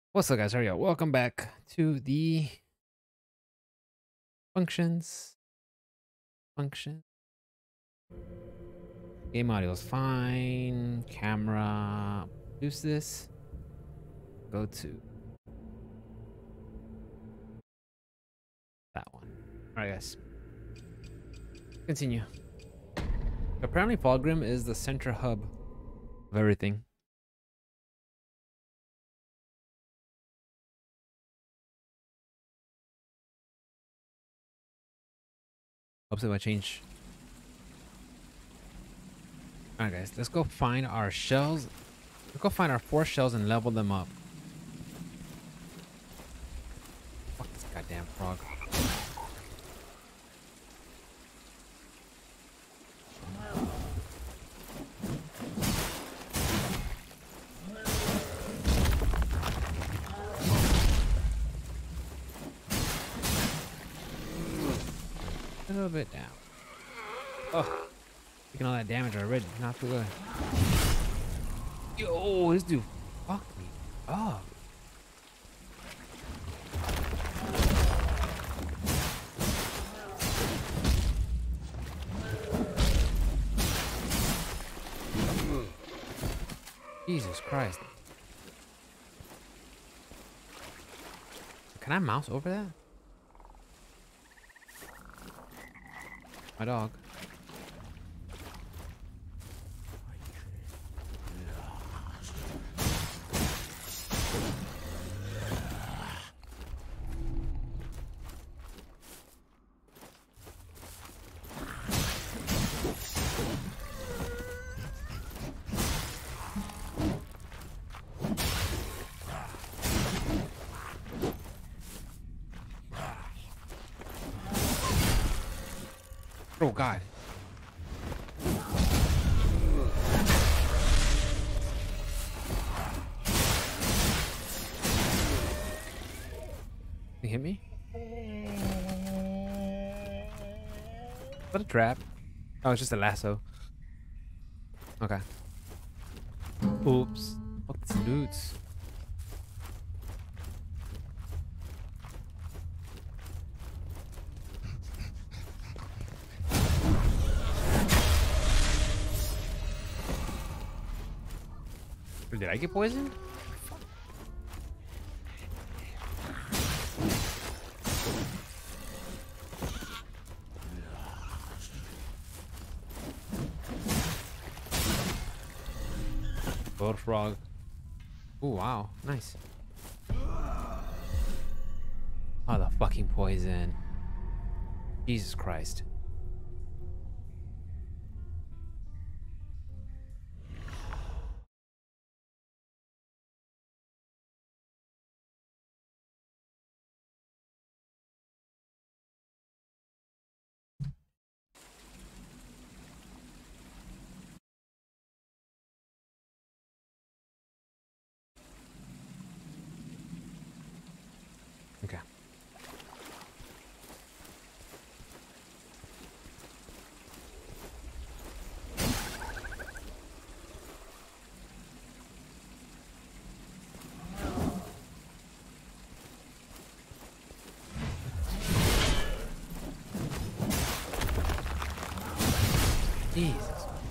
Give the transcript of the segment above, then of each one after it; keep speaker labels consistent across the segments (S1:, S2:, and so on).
S1: What's up, guys? How are you? Welcome back to the functions. Function. Game audio is fine. Camera. Use this. Go to that one. All right, guys. Continue. Apparently, Fulgrim is the center hub of everything. Hopes it will change. All right, guys. Let's go find our shells. Let's go find our 4 shells and level them up. Fuck this goddamn frog. A little bit down. Oh, taking all that damage already. Not too good. Yo, this dude fucked me up. Jesus Christ. Can I mouse over that? My dog. Oh God. He hit me? What a trap. Oh, it's just a lasso. Okay. Oops. Fuck this dudes. Did I get poisoned? Gold frog. Oh wow, nice. Oh, the fucking poison. Jesus Christ. Okay. Jesus.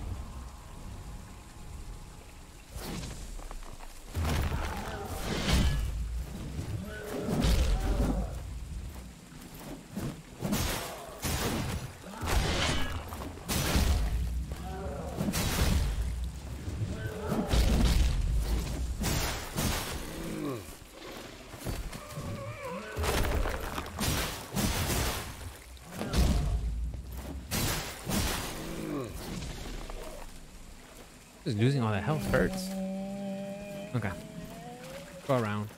S1: Just losing all that health hurts. Okay. Go around.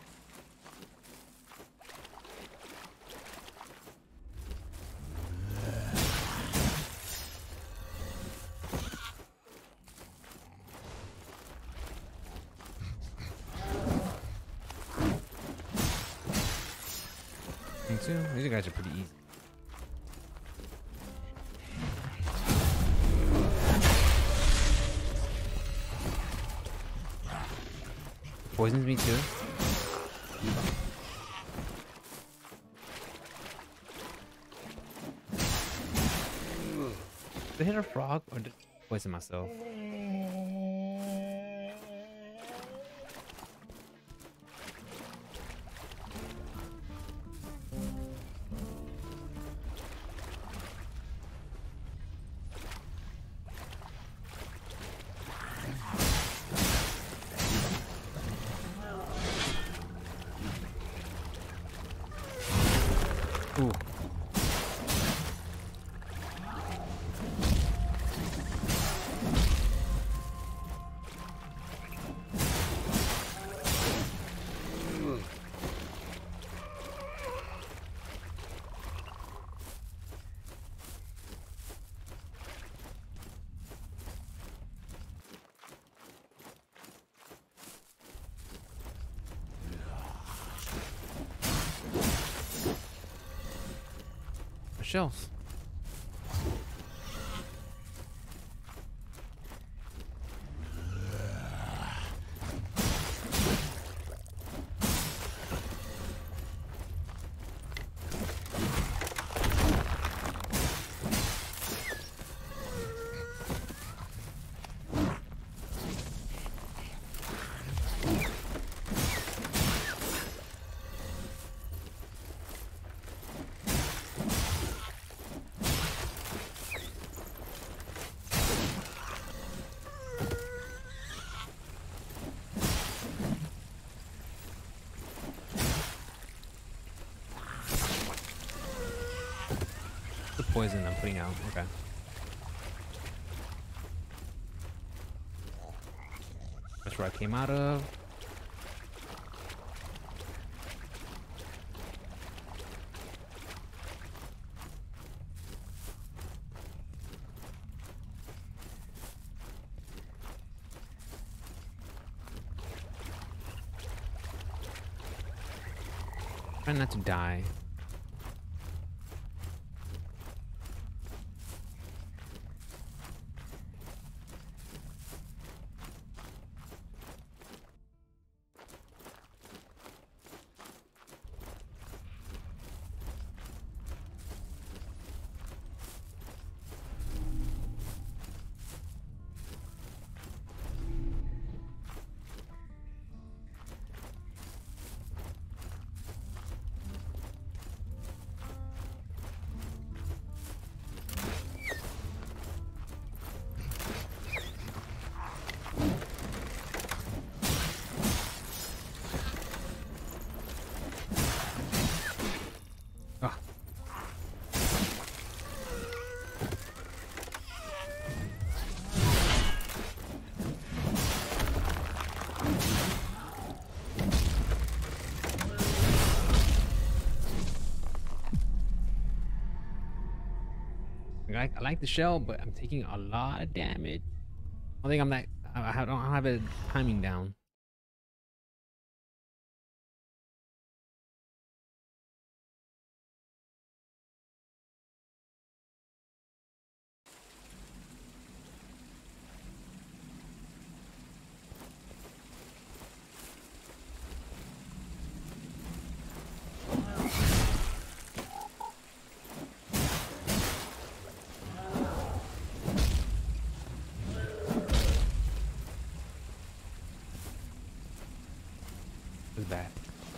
S1: Think so? These guys are pretty easy. Poisons me too. Did I hit a frog or did I poison myself? Ooh. Shells. Poison I'm putting out. Okay. That's where I came out of. Try not to die. I like the shell, but I'm taking a lot of damage. I think I'm not. I don't have a timing down. It's bad.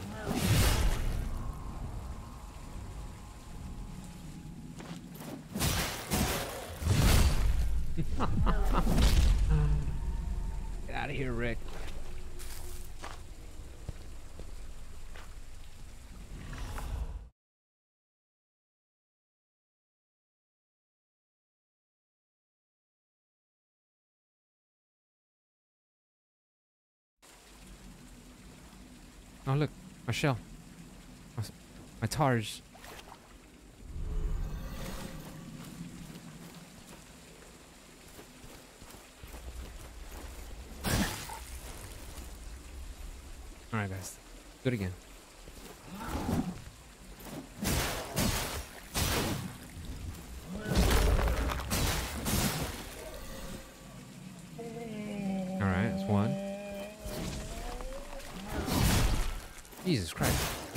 S1: Get out of here, Rick. Oh look, my shell. My tars. Alright guys, do it again. Alright, that's one. Jesus Christ.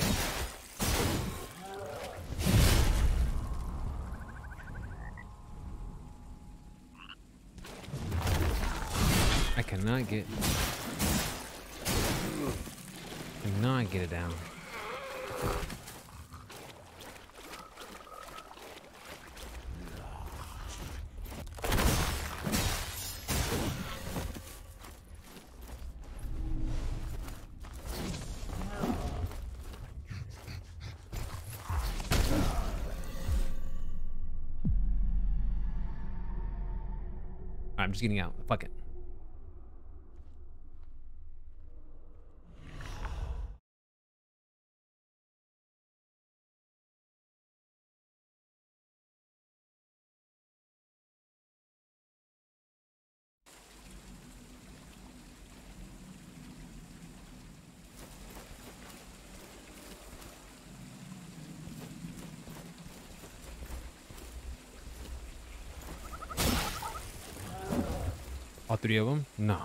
S1: I cannot get it down. I'm just getting out. Fuck it. All three of them? No.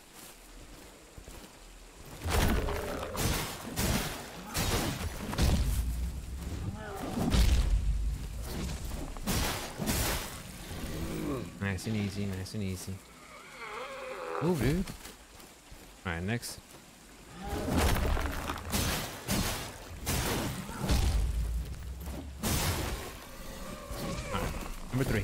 S1: Nice and easy, nice and easy. Move, dude. Alright, next. Alright, number 3.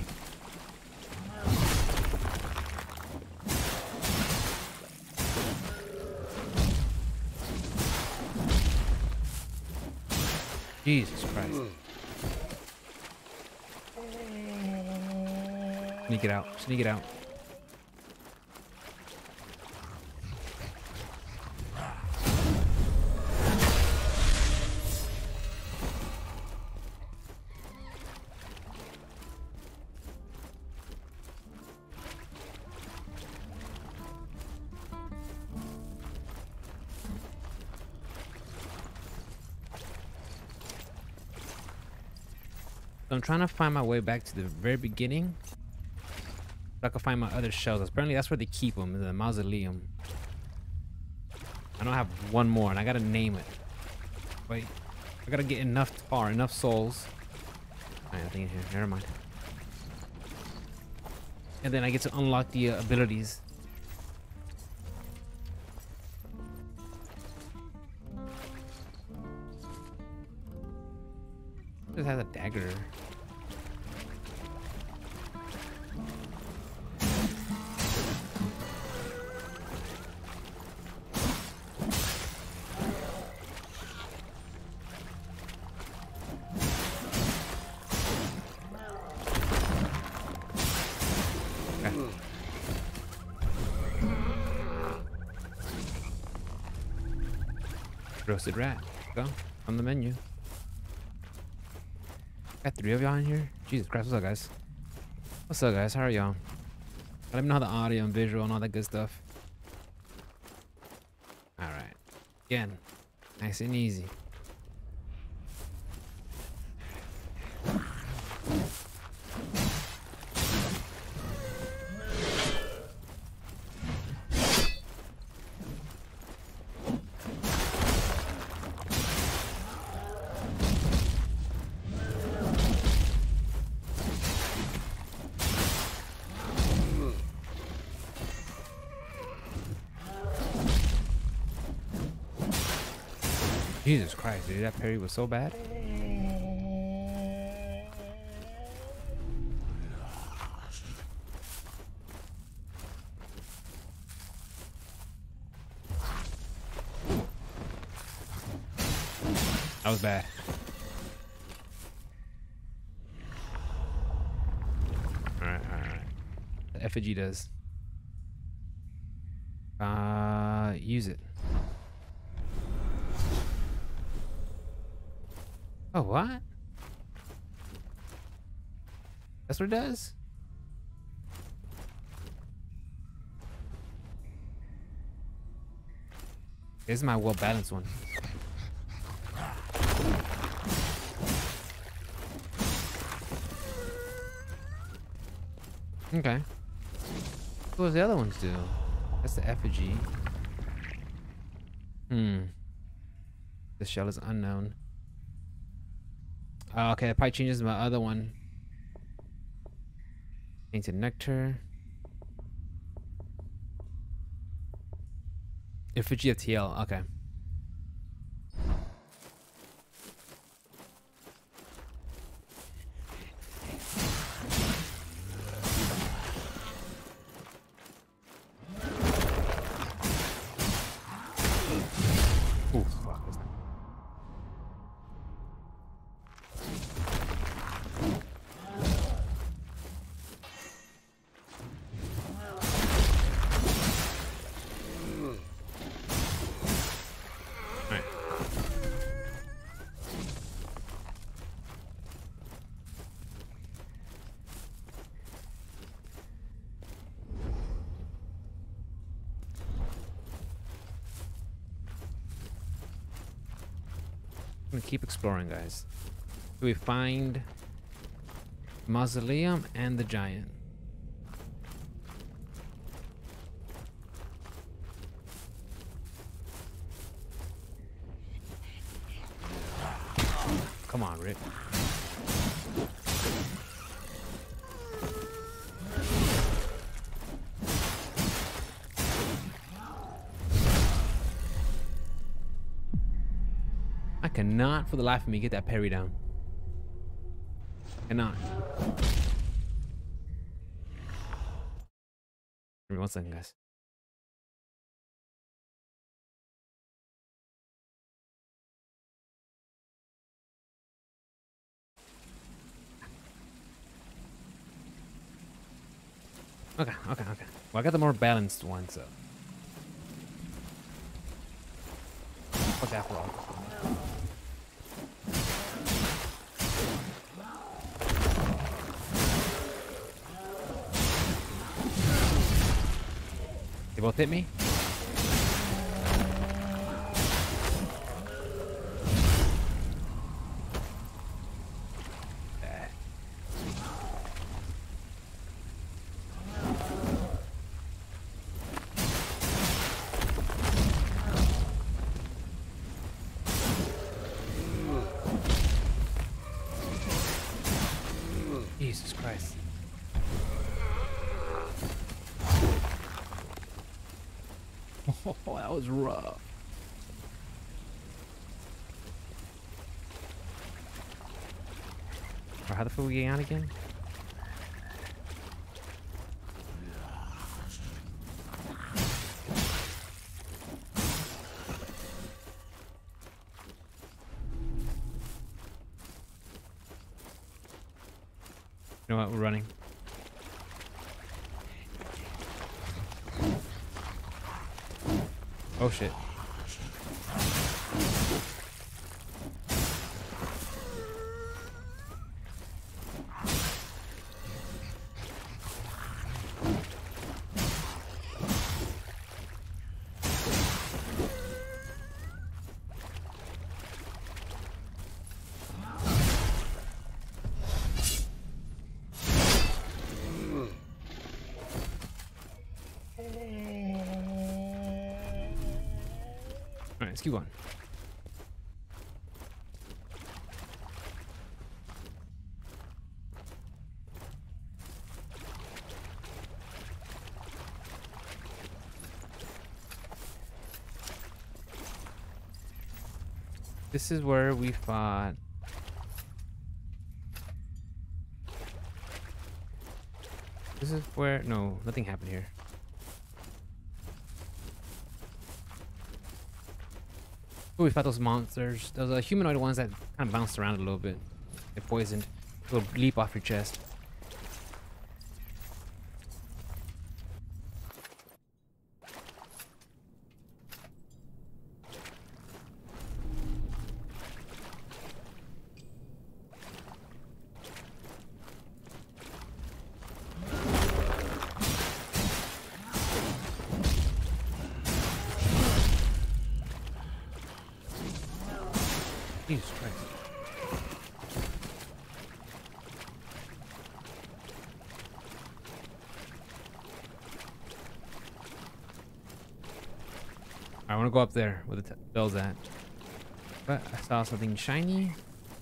S1: Jesus Christ. Sneak it out. Sneak it out. So I'm trying to find my way back to the very beginning. So I can find my other shells. Apparently that's where they keep them, in the mausoleum. I don't have one more and I gotta name it. Wait, I gotta get enough tar, enough souls. Alright, nothing in here, never mind. And then I get to unlock the abilities. It has a dagger. Roasted rat. Go on the menu. Got 3 of y'all in here? Jesus Christ, what's up, guys? What's up, guys? How are y'all? Let me know how the audio and visual and all that good stuff. Alright. Again, nice and easy. Jesus Christ, dude, that parry was so bad. That was bad. Alright. The effigy does. Use it. Oh, what? That's what it does? This is my well-balanced one. Okay. What does the other ones do? That's the effigy. The shell is unknown. Okay, that probably changes my other one. Tainted nectar. Effigy of TL. Okay. Ooh, fuck. Alright. I'm gonna keep exploring, guys. We find mausoleum and the giant. Come on, Rick. I cannot for the life of me get that parry down. Cannot. Give me 1 second, guys. Okay. Well, I got the more balanced one, so. Fuck after all. They both hit me? Jesus Christ. Oh, that was rough. Or how the fuck we getting out again? You know what? We're running. Oh shit. Alright, let's keep going. This is where we fought. This is where, no, nothing happened here. Oh, we fought those monsters. Those humanoid ones that kind of bounced around a little bit. They poisoned. They'll leap off your chest. Jesus Christ. I want to go up there where the bell's at. But I saw something shiny.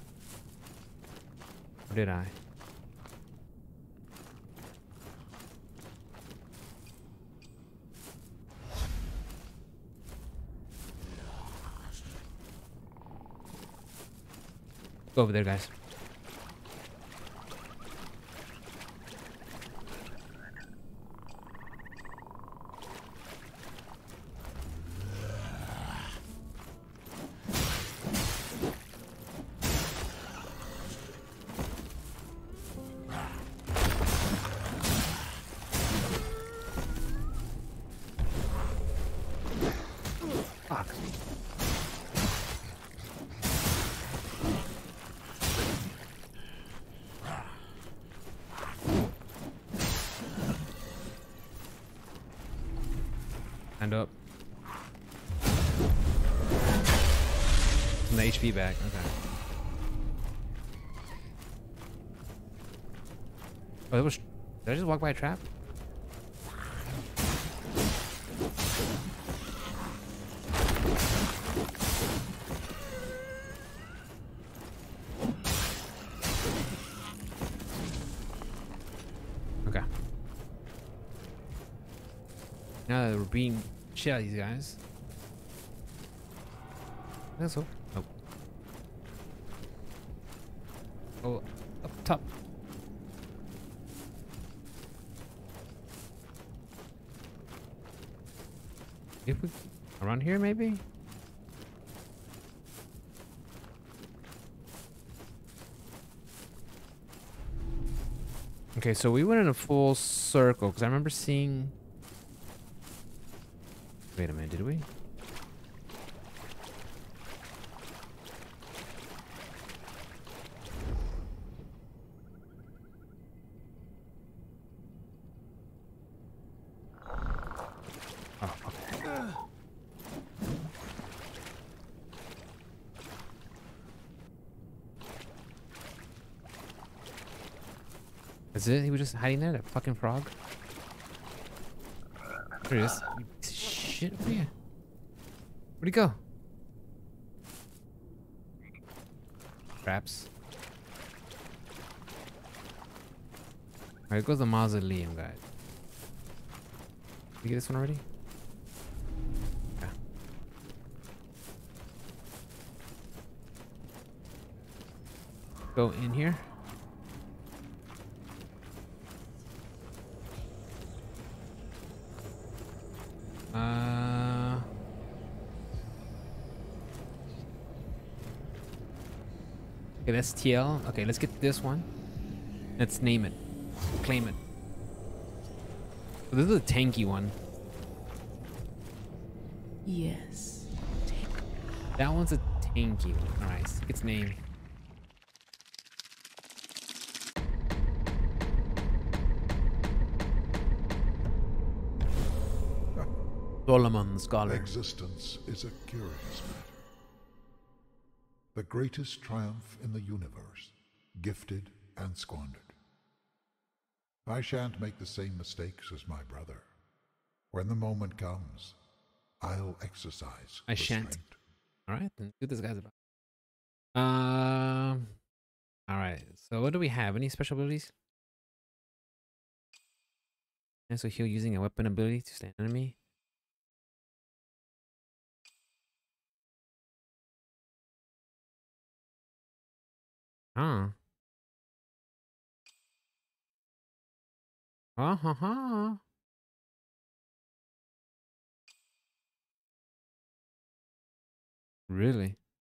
S1: Or did I? Go over there, guys. Fuck. Stand up. And the HP back. Okay. Oh, it was. Did I just walk by a trap? Okay. Now that we're beating shit out of these guys. That's all. Nope. Oh, up top. If we around here, maybe. Okay, so we went in a full circle because I remember seeing. Wait a minute, did we? Oh, okay. Is it? He was just hiding there, that fucking frog? There he is. You piece of shit over here. Where'd he go? Traps. Alright, goes the mausoleum, guys. Did you get this one already? Okay. Go in here. Okay, that's TL. Okay, let's get this one. Let's name it. Claim it. So this is a tanky one.
S2: Yes.
S1: That one's a tanky one. Alright, its name. Solomon Scholar.
S3: Existence is a curious matter. The greatest triumph in the universe, gifted and squandered. I shan't make the same mistakes as my brother. When the moment comes, I'll exercise
S1: I shan't.
S3: restraint.
S1: Alright, then do this guy's about. Alright, so what do we have? Any special abilities? And so heal using a weapon ability to stand enemy. Huh. Uh-huh. Really?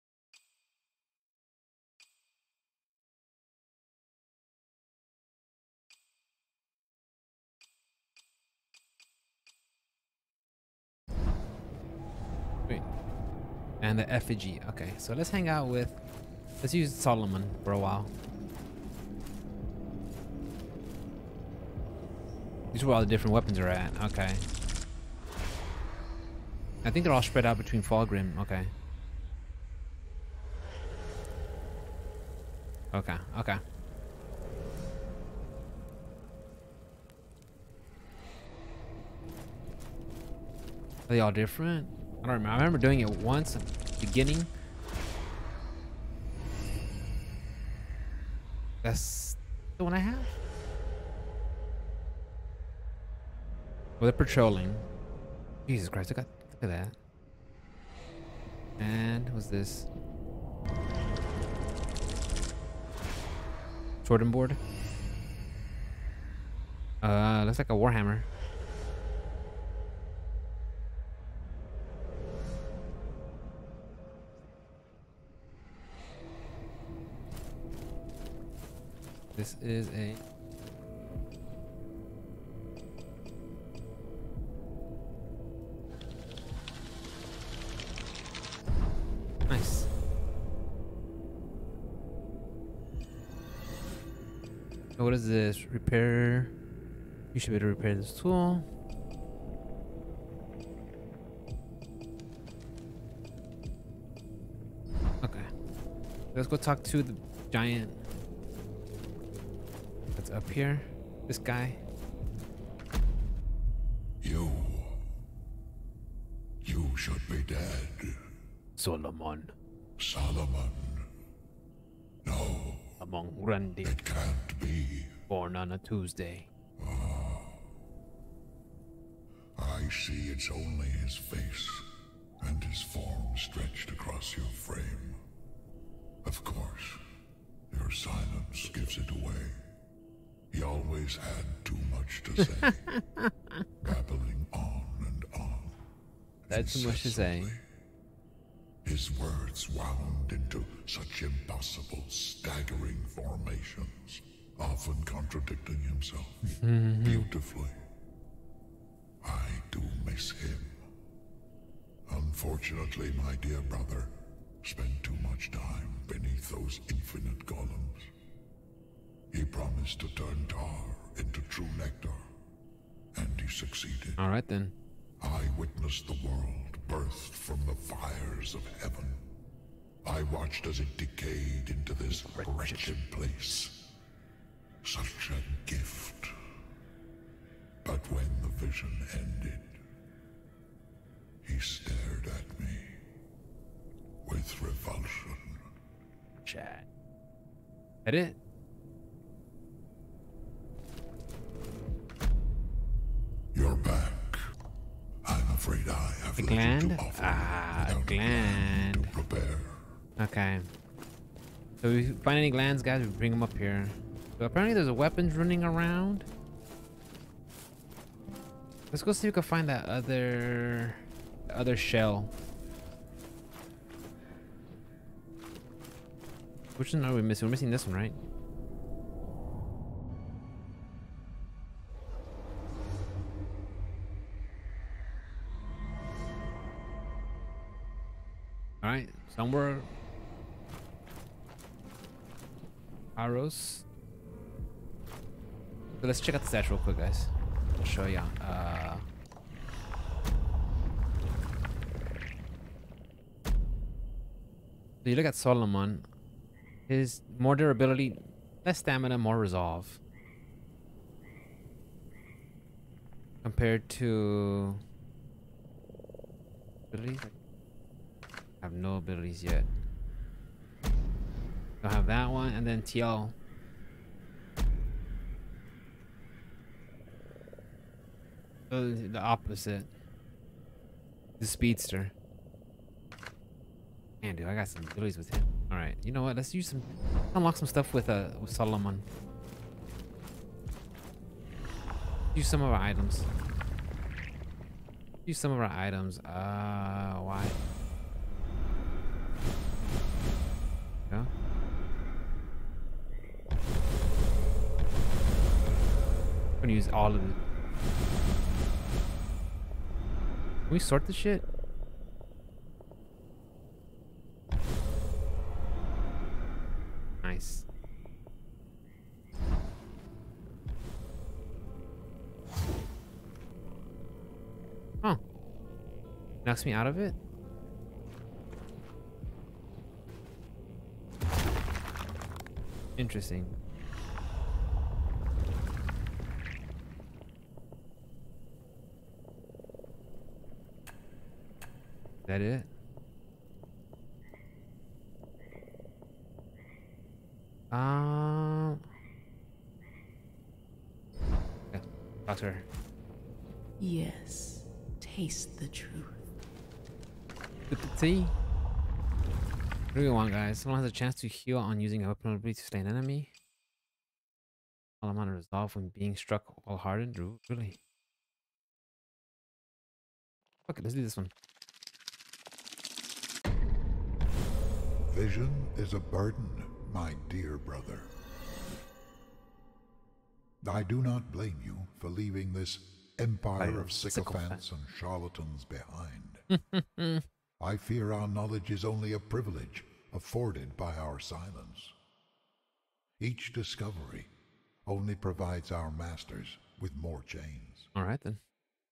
S1: Wait. And the effigy. Okay, so let's hang out with. Let's use Solomon for a while. These are where all the different weapons are at. Okay. I think they're all spread out between Fulgrim. Okay. Okay. Okay. Are they all different? I don't remember. I remember doing it once at the beginning. That's the one I have. Well, they're patrolling. Jesus Christ, look at that. And what's this? Sword and board. Looks like a warhammer. This is a nice. So what is this? Repair. You should be able to repair this tool. Okay. Let's go talk to the giant that's up here. This guy.
S3: You should be dead.
S1: Solomon.
S3: Solomon. No,
S1: Among Grundy.
S3: it can't be.
S1: Born on a Tuesday.
S3: I see it's only his face and his form stretched across your frame. Of course, your silence gives it away. He always had too much to say, babbling on and on.
S1: That's too much to say.
S3: incessantly. His words wound into such impossible, staggering formations, often contradicting himself beautifully. I do miss him. Unfortunately, my dear brother spent too much time beneath those infinite golems. He promised to turn tar into true nectar, and he succeeded.
S1: All right then.
S3: I witnessed the world burst from the fires of heaven. I watched as it decayed into this wretched place. Such a gift. But when the vision ended, he stared at me with revulsion.
S1: Chat. That it?
S3: You're back. I'm afraid I have
S1: The
S3: little
S1: gland?
S3: to offer
S1: Ah,
S3: without a
S1: gland.
S3: to prepare.
S1: Okay. So if we find any glands, guys, we bring them up here. So apparently there's a weapons running around. Let's go see if we can find that other shell. Which one are we missing? We're missing this one, right? All right, somewhere. Arrows. So let's check out the stats real quick, guys. I'll show ya. So you look at Solomon. His more durability, less stamina, more resolve. Compared to abilities. I have no abilities yet. Don't have that one, and then TL. The opposite. The speedster. Man, dude, I got some abilities with him. All right, you know what? Let's use some, unlock some stuff with Solomon. Use some of our items. Use some of our items. Why? Yeah. I'm gonna use all of it. Can we sort this shit? Nice. Huh. Knocks me out of it? Interesting. Is that it? Talk to her.
S2: Yes, taste the truth.
S1: With the tea. What do we want, guys? Someone has a chance to heal on using a weapon ability to slay an enemy. All amount of resolve when being struck while hardened. Really? Okay, let's do this one.
S3: Vision is a burden, my dear brother. I do not blame you for leaving this empire of sycophants and charlatans behind. I fear our knowledge is only a privilege afforded by our silence. Each discovery only provides our masters with more chains.
S1: All right, then.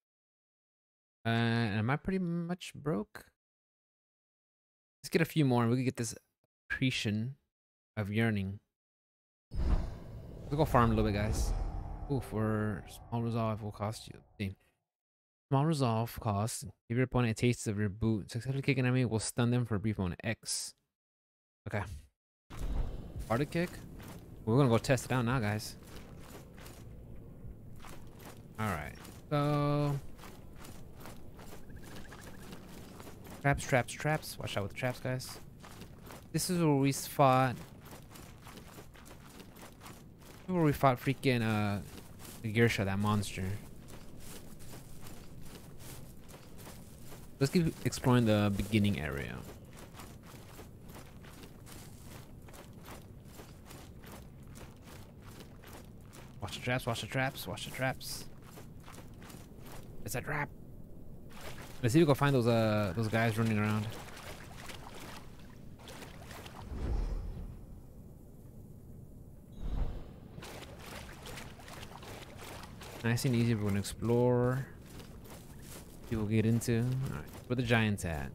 S1: Am I pretty much broke? Let's get a few more and we can get this accretion of yearning. Let's go farm a little bit, guys. Ooh, for small resolve will cost you. See. Small resolve cost. Give your opponent a taste of your boot. Successfully kick an enemy will stun them for a brief moment. X. Okay. Harder kick. We're gonna go test it out now, guys. Alright. So traps, traps, traps. Watch out with the traps, guys. This is where we fought. This is where we fought freaking Gearsha, that monster. Let's keep exploring the beginning area. Watch the traps, watch the traps, watch the traps. It's a trap. Let's see if we can find those guys running around. Nice and easy. We're gonna explore. See what we'll get into. Alright, where the giants at?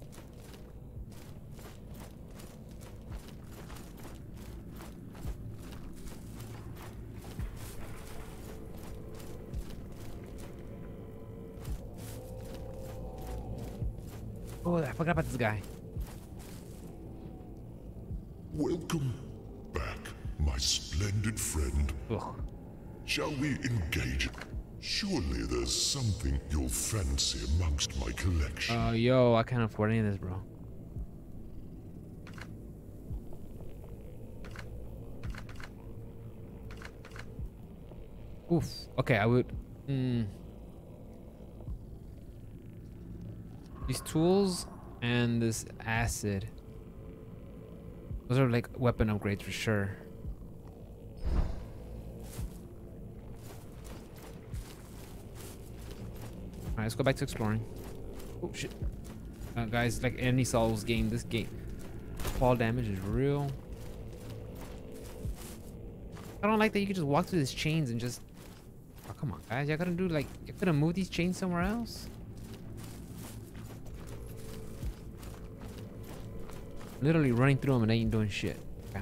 S1: Oh, I forgot about this guy.
S4: Welcome back, my splendid friend.
S1: Ugh.
S4: Shall we engage? Surely there's something you'll fancy amongst my collection.
S1: Yo, I can't afford any of this, bro. Oof. Okay, I would. These tools and this acid. Those are like weapon upgrades for sure. Alright, let's go back to exploring. Oh shit. Guys, like any Souls game, this game fall damage is real. I don't like that you can just walk through these chains and just. Oh, come on, guys. Y'all gotta do like. You could have moved these chains somewhere else. Literally running through them and they ain't doing shit. Okay.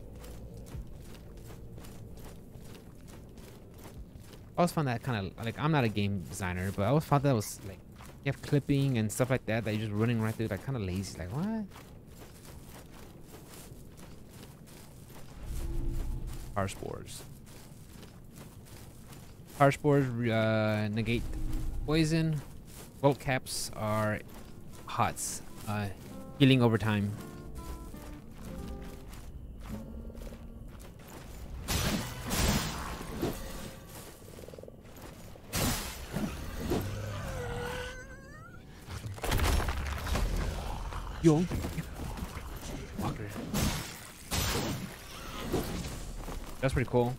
S1: I always found that kind of like, I'm not a game designer, but I always thought that was like, you have clipping and stuff like that you're just running right through, like kind of lazy. Like what? Power spores. Power spores negate poison. Volt caps are hots. Healing over time. Yo. Fucker. That's pretty cool.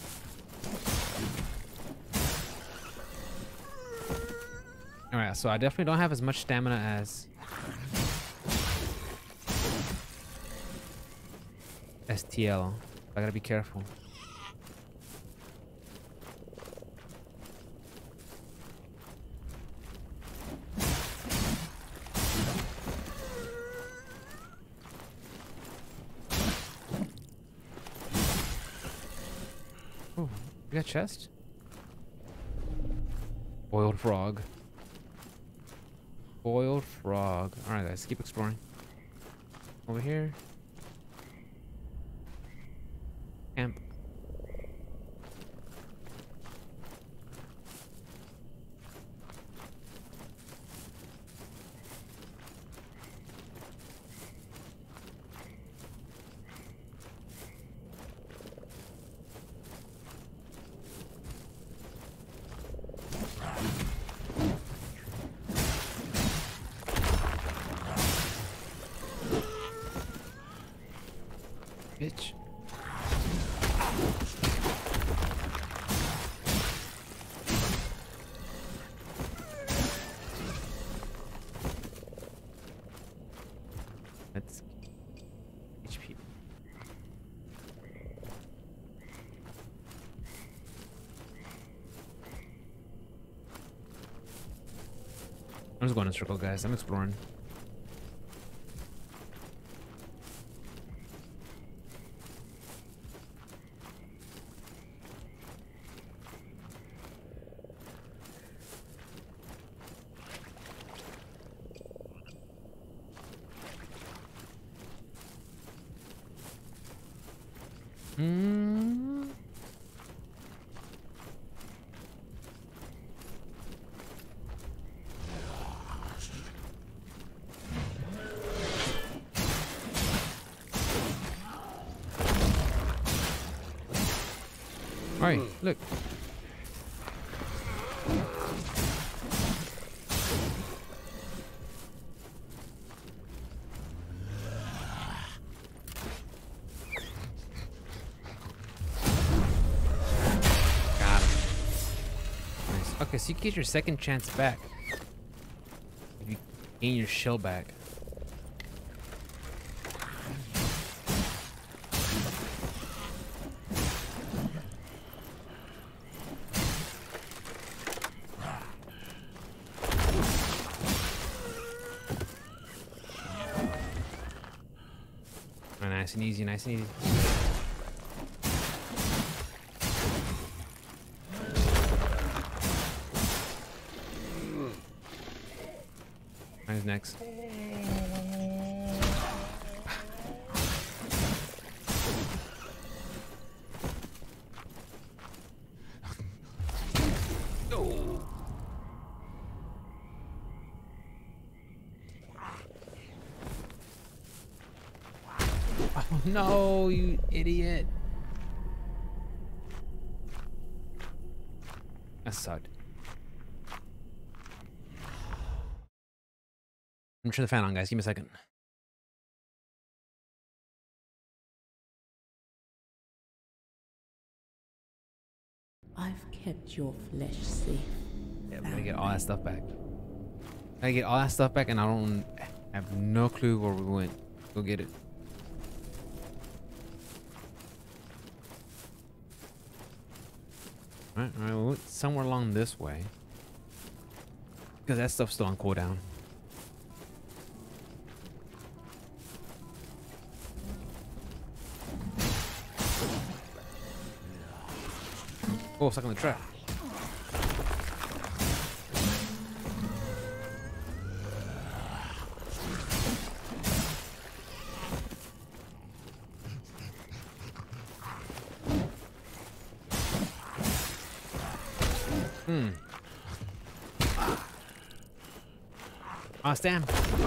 S1: Alright, so I definitely don't have as much stamina as STL. I gotta be careful. Oh, we got chest? Boiled frog. Boiled frog. Alright guys, keep exploring. Over here. Camp. bitch. That's HP. I'm just going in a circle, guys. I'm exploring. All right, look. Got him. Nice. Okay, so you get your second chance back if you gain your shell back. Nice and easy, nice and easy. Who's next? Oh. Oh no, you idiot. That sucked. I'm turning the fan on, guys. Give me a second.
S2: I've kept your flesh safe.
S1: Yeah, I'm gonna get all that stuff back. I get all that stuff back, and I don't have no clue where we went. Go get it. All right, we went somewhere along this way because that stuff's still on cooldown. Oh, stuck in the trap. Oh, Stam.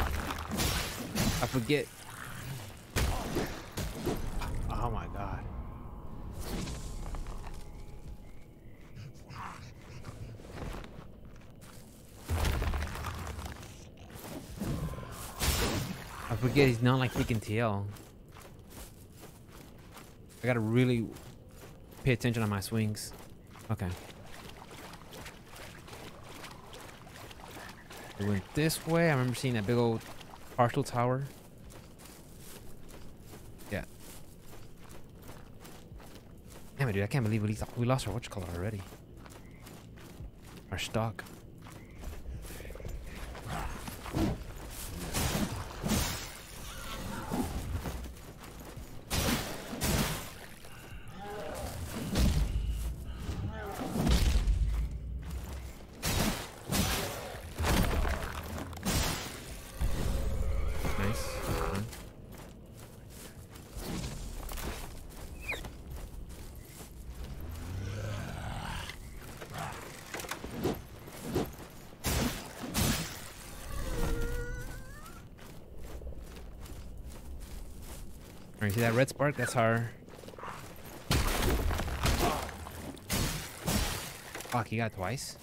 S1: I forget. Oh my god. I forget he's not like he can tell. I gotta really pay attention on my swings. Okay. We went this way. I remember seeing that big old partial tower. Yeah. Damn it, dude. I can't believe we lost our whatchamacallit already. Our stock. You see that red spark? That's our... Fuck, he got it twice?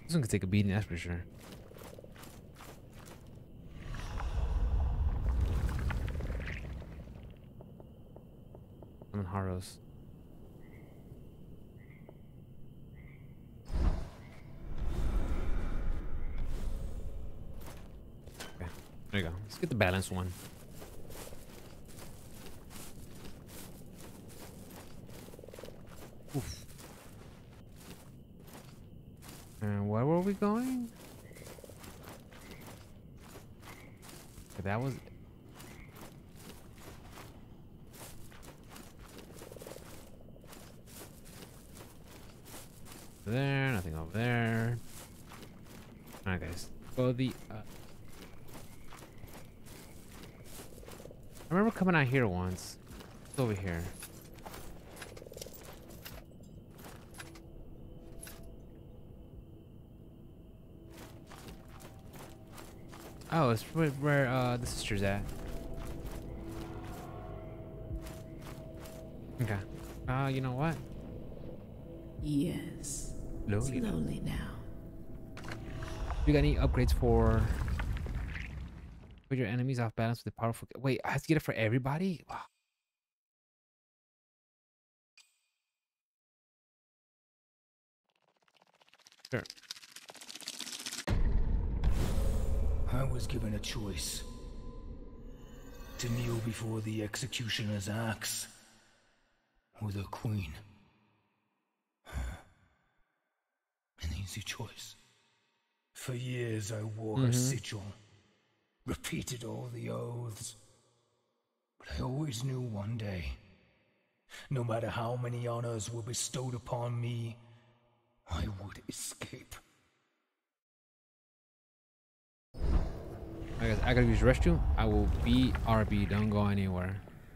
S1: This one could take a beating, that's for sure. I'm in Haros. Okay, there you go. Let's get the balanced one. Oof. And where were we going? Okay, that was... There, nothing over there. Alright guys, go the... I remember coming out here once. It's over here. Oh, it's where the sister's at. Okay. You know what?
S2: Yes.
S1: Slowly.
S2: Slowly now.
S1: You got any upgrades for... Put your enemies off balance with the powerful... Wait, I have to get it for everybody? Wow. Sure.
S5: I was given a choice. To kneel before the executioner's axe, or the queen. An easy choice. For years I wore a sigil, repeated all the oaths. But I always knew one day, no matter how many honors were bestowed upon me, I would escape.
S1: I guess I gotta use restroom. I will be RB. Don't go anywhere.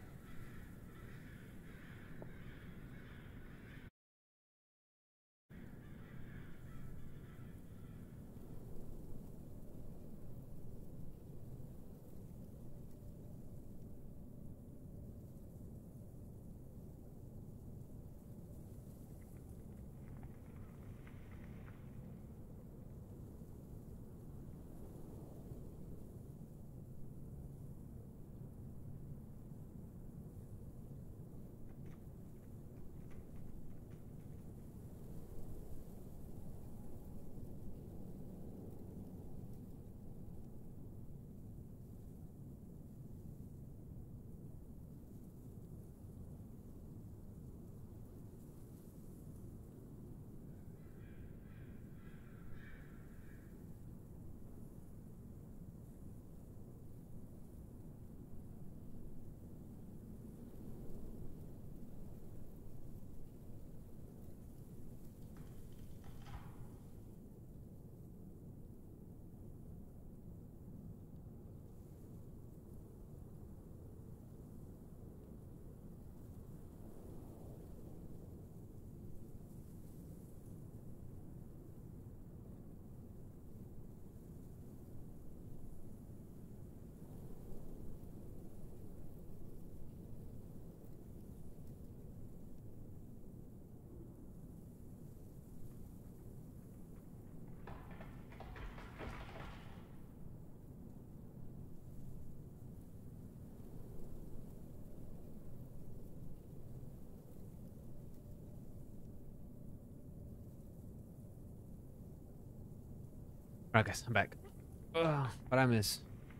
S1: Alright guys, I'm back. Ugh, what I miss?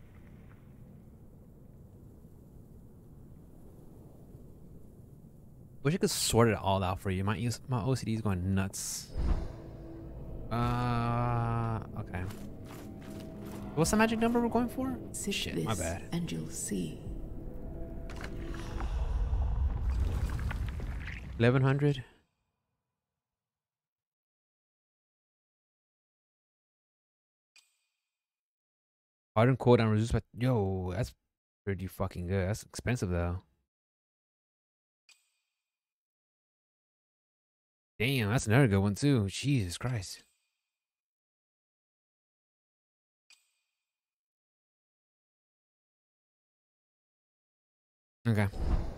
S1: Wish I could sort it all out for you. My OCD is going nuts. Okay. What's the magic number we're going for? Shit, my bad.
S2: And you'll see.
S1: 1100. Hardened cooldown reduced by... Yo, that's pretty fucking good. That's expensive though. Damn, that's another good one too. Jesus Christ. Okay.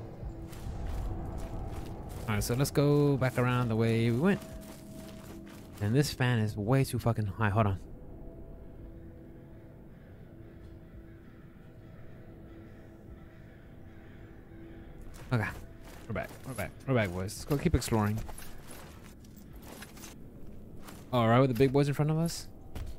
S1: Alright, so let's go back around the way we went. And this fan is way too fucking high. Hold on. Okay. We're back. We're back. We're back, boys. Let's go keep exploring. Alright, with the big boys in front of us.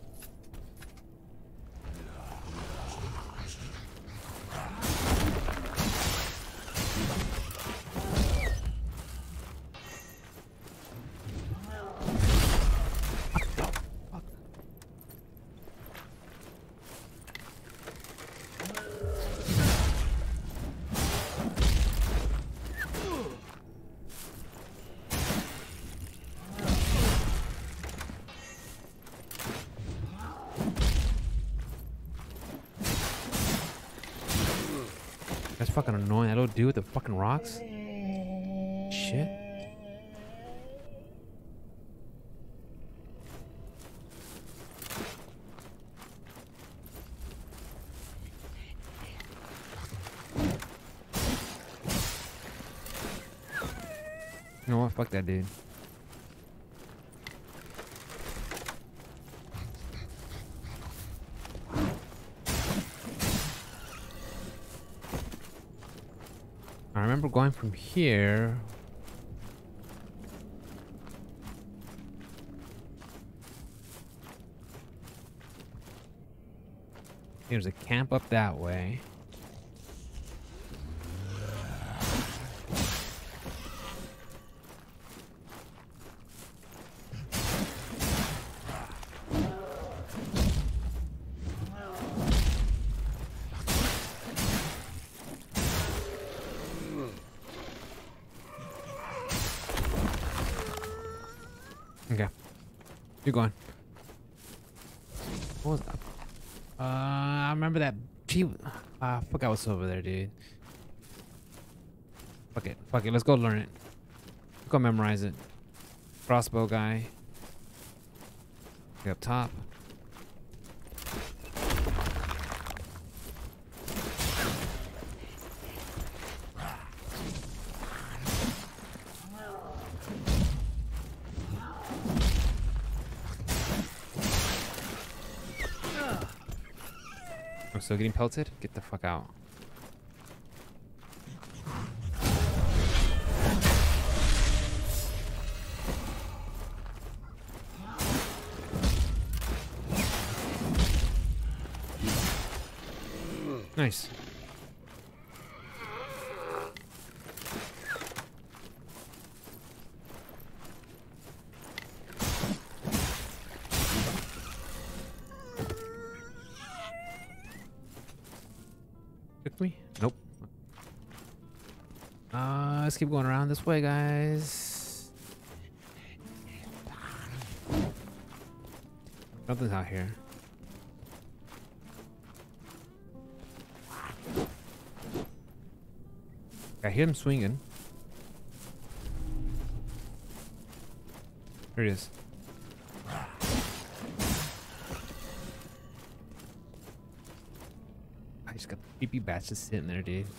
S1: That's fucking annoying. That little dude with the fucking rocks. Shit. You know what? Fuck that dude. I remember going from here. There's a camp up that way. Okay. Keep going. What was up? I remember that. I forgot what's over there, dude. Fuck it. Fuck it. Let's go learn it. Let's go memorize it. Crossbow guy. Up top. I'm still getting pelted? Get the fuck out. Nice. Took me? Nope. Let's keep going around this way, guys. Something's out here. I hear him swinging. Here it is. I just got the creepy bats just sitting there, dude.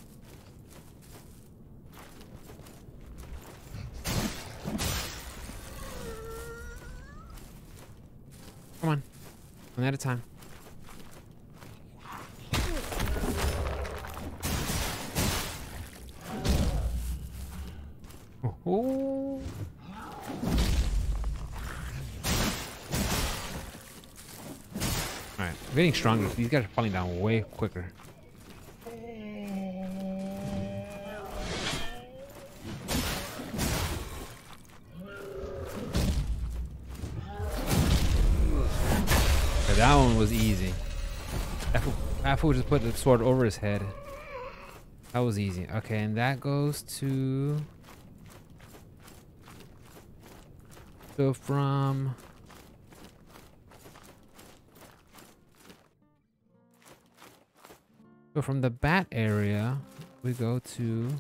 S1: Come on. One at a time. Oh. Alright, I'm getting stronger. These guys are falling down way quicker. Okay, that one was easy. That fool just put the sword over his head. That was easy. Okay, and that goes to... So from the bat area, we go to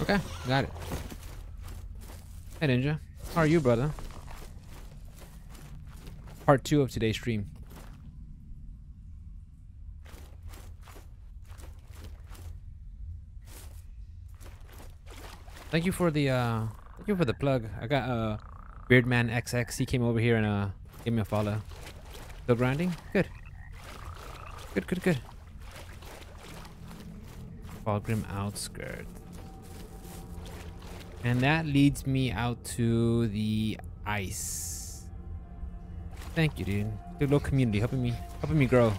S1: Okay, got it. Hey Ninja, how are you, brother? Part 2 of today's stream. Thank you for the plug. I got Beardman XX. He came over here and gave me a follow. Still grinding? Good. Good. Fulgrim Outskirt. And that leads me out to the ice. Thank you, dude. Good little community helping me grow.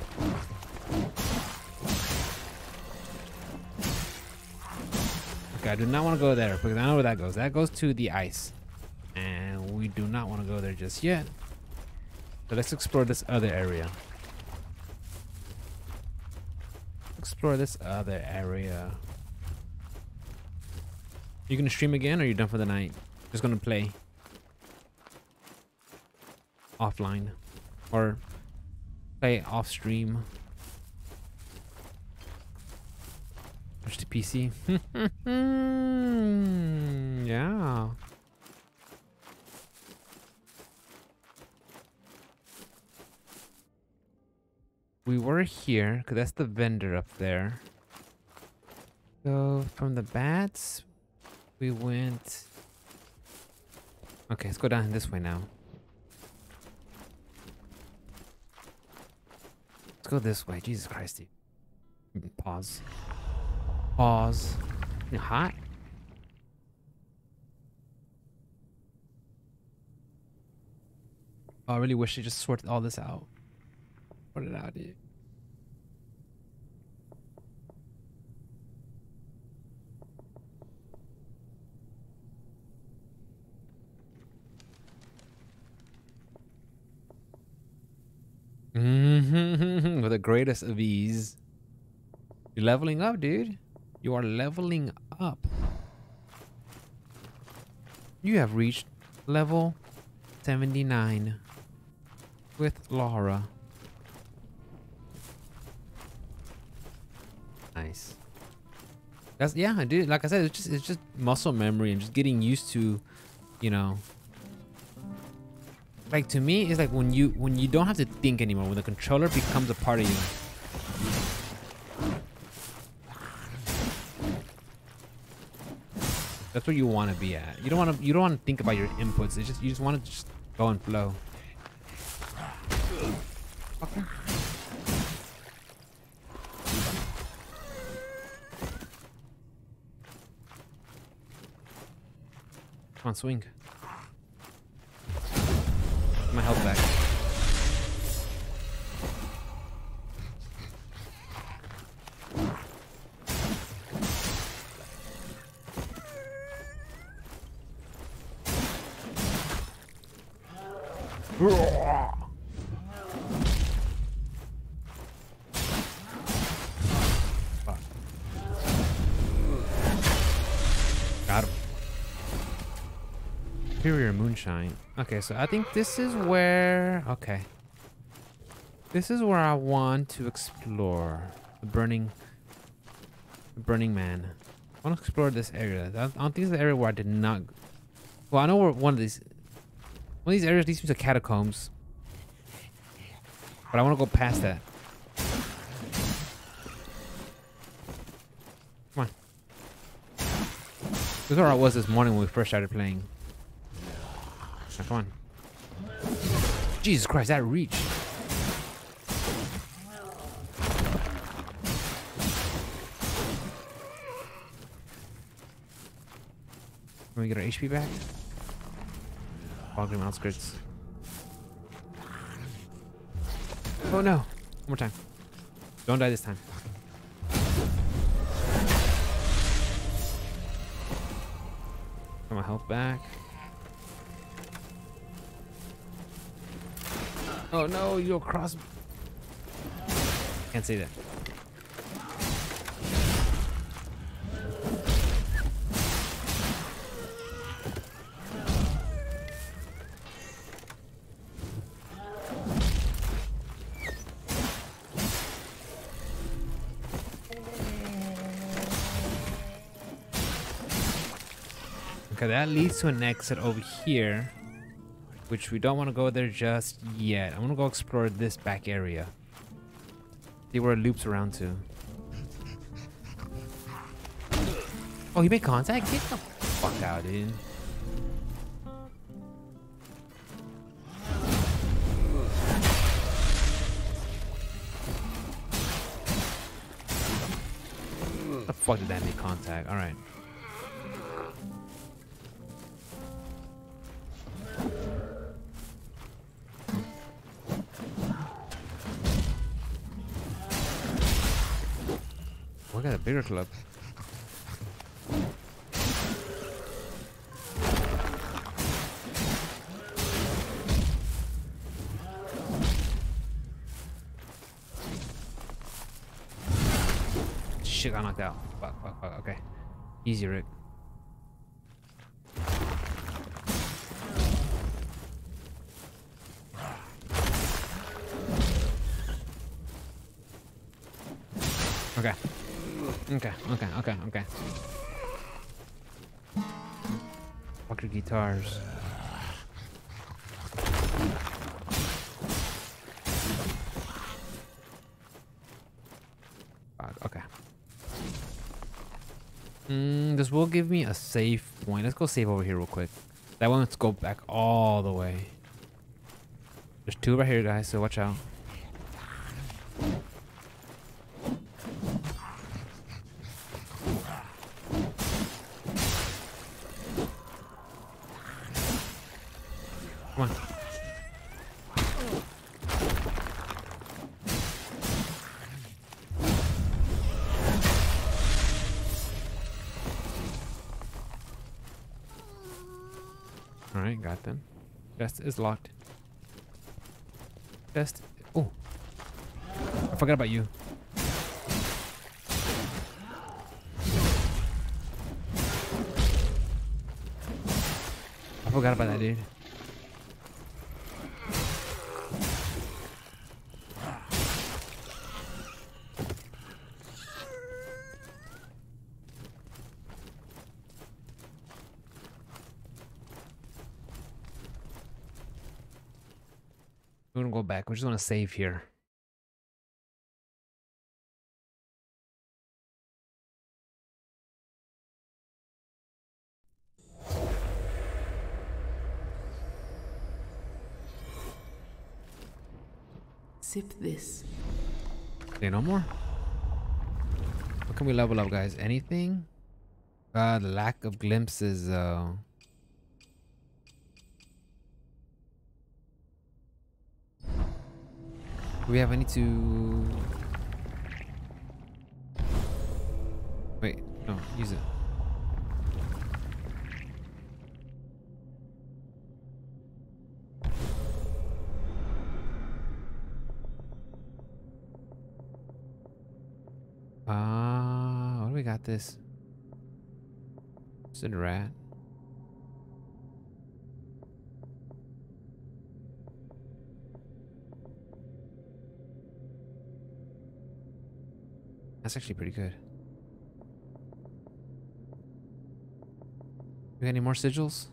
S1: Okay, I do not want to go there because I know where that goes. That goes to the ice. And we do not want to go there just yet. So let's explore this other area. Explore this other area. You gonna stream again or are you done for the night? Just gonna play offline or play off stream. Switch to PC. Yeah. We were here because that's the vendor up there. So from the bats, we went. Okay, let's go down this way now. Let's go this way. Jesus Christ, dude. Pause. Pause. You hot? Oh, I really wish I just sorted all this out. Sort it out, dude. With the greatest of ease. You're leveling up, dude. You are leveling up. You have reached level 79 with Laura. Nice. That's, yeah, dude. Like I said, it's just muscle memory and just getting used to, you know. Like to me, it's like when you don't have to think anymore, when the controller becomes a part of you. That's where you want to be at. You don't want to think about your inputs. It's just you just want to just go and flow. Okay. Come on, swing. My health back. Got him. Superior moonshine. Okay, so I think this is where... Okay. This is where I want to explore. The Burning Man. I want to explore this area. I don't think it's the area where I did not... Well, I know where one of these areas leads me to catacombs. But I want to go past that. Come on. This is where I was this morning when we first started playing. Now, come on. Jesus Christ, that reach. Can we get our HP back? Fulgrim Outskirts. Oh no. One more time. Don't die this time. Got my health back. Oh no, you'll cross. Can't say that. Okay, that leads to an exit over here, which we don't want to go there just yet. I want to go explore this back area. See where it loops around to. Oh, you made contact? Get the fuck out, dude. The fuck did that make contact? All right. We got a bigger club. Shit, got knocked out. Fuck, fuck, fuck. Okay. Easy, Rick. Okay. Okay. Fuck your guitars. Fuck, okay. This will give me a save point. Let's go save over here real quick. That one, let's go back all the way. There's two right here, guys, so watch out. Come on. Alright, got them. Chest is locked. Chest. Oh. I forgot about you. I forgot about that, dude. We're gonna go back. We're just gonna save here.
S2: Sip this.
S1: Okay, no more. What can we level up, guys? Anything? The lack of glimpses. Do we have any to... Wait, no, use it. What do we got this? It's a rat. That's actually pretty good. We got any more sigils?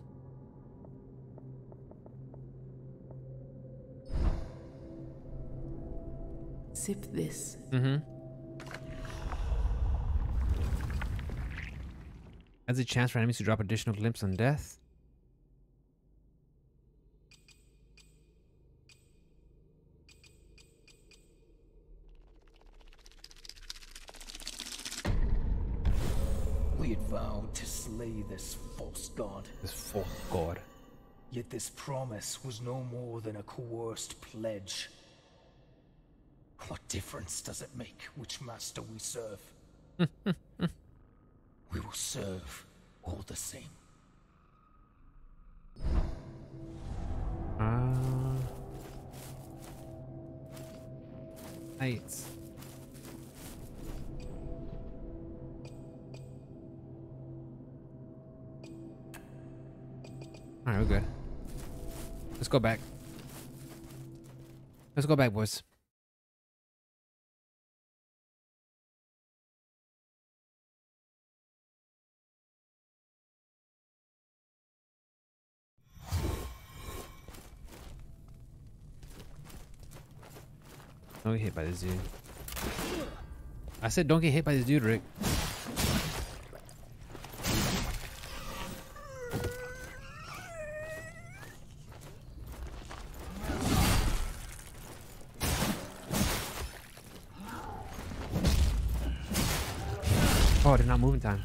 S2: Sip this.
S1: Mm-hmm. Adds a chance for enemies to drop additional glimpse on death.
S5: We had vowed to slay this false god.
S1: This false god.
S5: Yet this promise was no more than a coerced pledge. What difference does it make which master we serve? We will serve all the same.
S1: Knights. Alright, we're good. Let's go back. Let's go back, boys. Don't get hit by this dude. I said don't get hit by this dude, Rick. Oh, I did not move in time.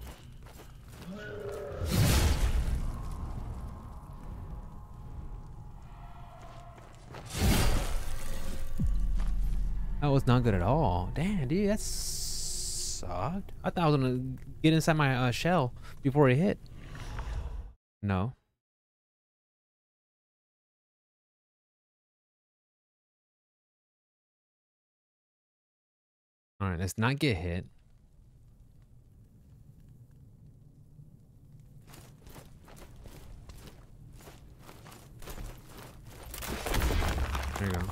S1: That was not good at all. Damn, dude, that sucked. I thought I was gonna get inside my shell before it hit. No. All right, let's not get hit. There you go.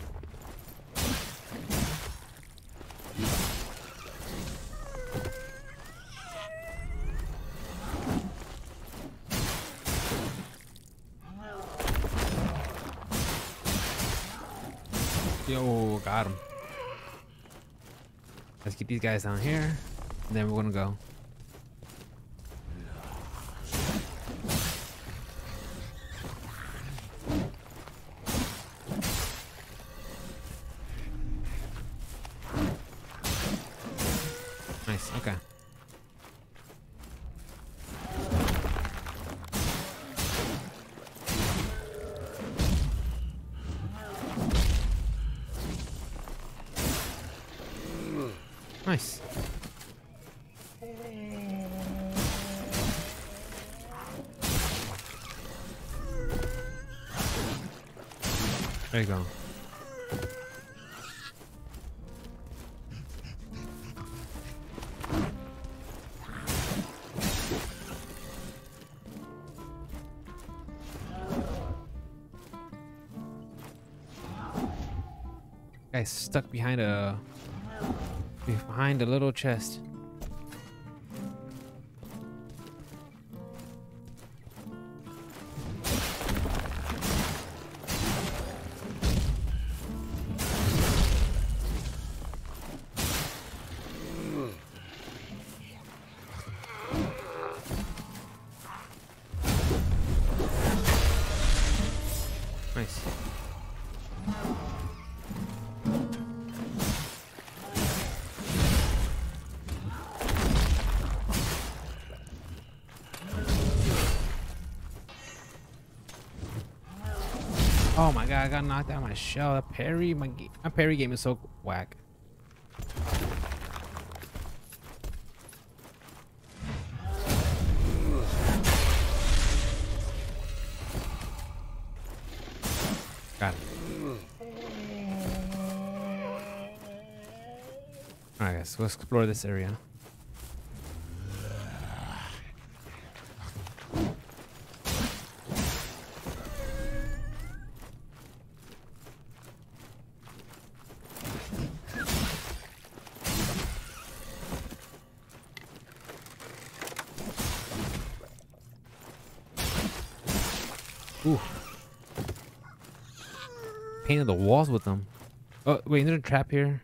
S1: Yo, got him. Let's get these guys down here, and then we're gonna go. Nice, okay. Nice. There you go. Guy's stuck behind a little chest. Nice. Oh my god, I got knocked out of my shell. That parry, my parry game is so whack. Got it. Alright guys, let's explore this area. Ooh. Painted the walls with them. Oh, wait, is there a trap here?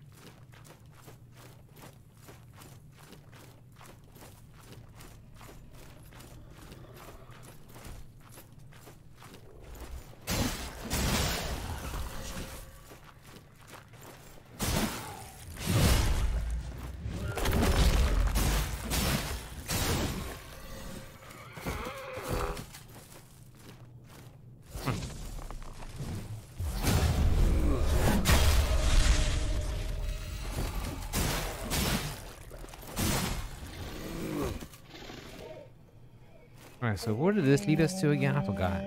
S1: Alright, so where did this lead us to again? I forgot.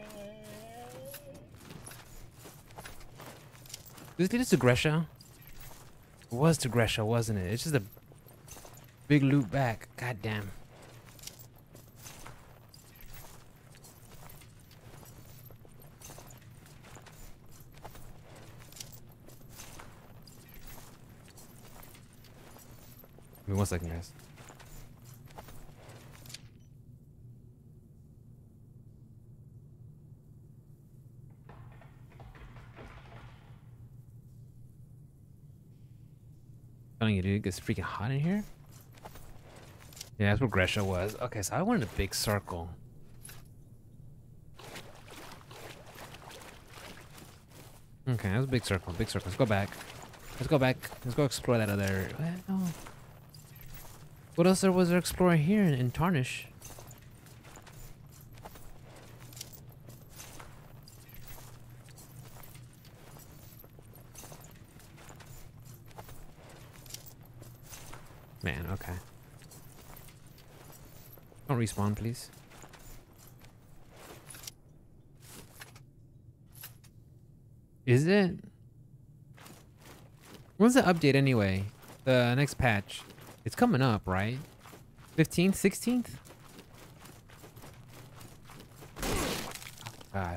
S1: Did this lead us to Gresha? It was to Gresha, wasn't it? It's just a big loop back. God damn. Give me 1 second, guys. telling you, dude, it gets freaking hot in here. Yeah, that's where Gresha was. Okay, so I wanted a big circle. Okay, that was a big circle. Big circle. Let's go back. Let's go back. Let's go explore that other. Oh. What else was there exploring here in Tarnish? Man, okay. Don't respawn, please. Is it? When's the update anyway? The next patch. It's coming up, right? 15th, 16th? God.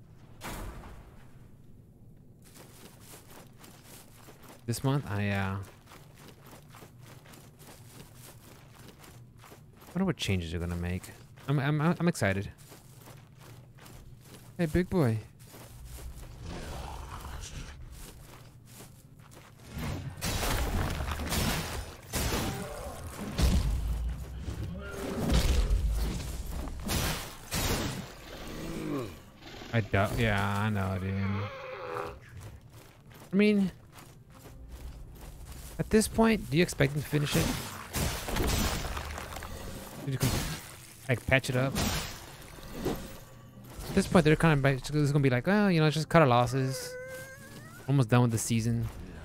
S1: This month, I wonder what changes they're gonna make. I'm excited. Hey, big boy. I doubt. Yeah, I know, dude. I mean, at this point, do you expect them to finish it? Did you like patch it up? At this point, they're kind of it's gonna be like, oh, you know, just cut our losses. Almost done with the season.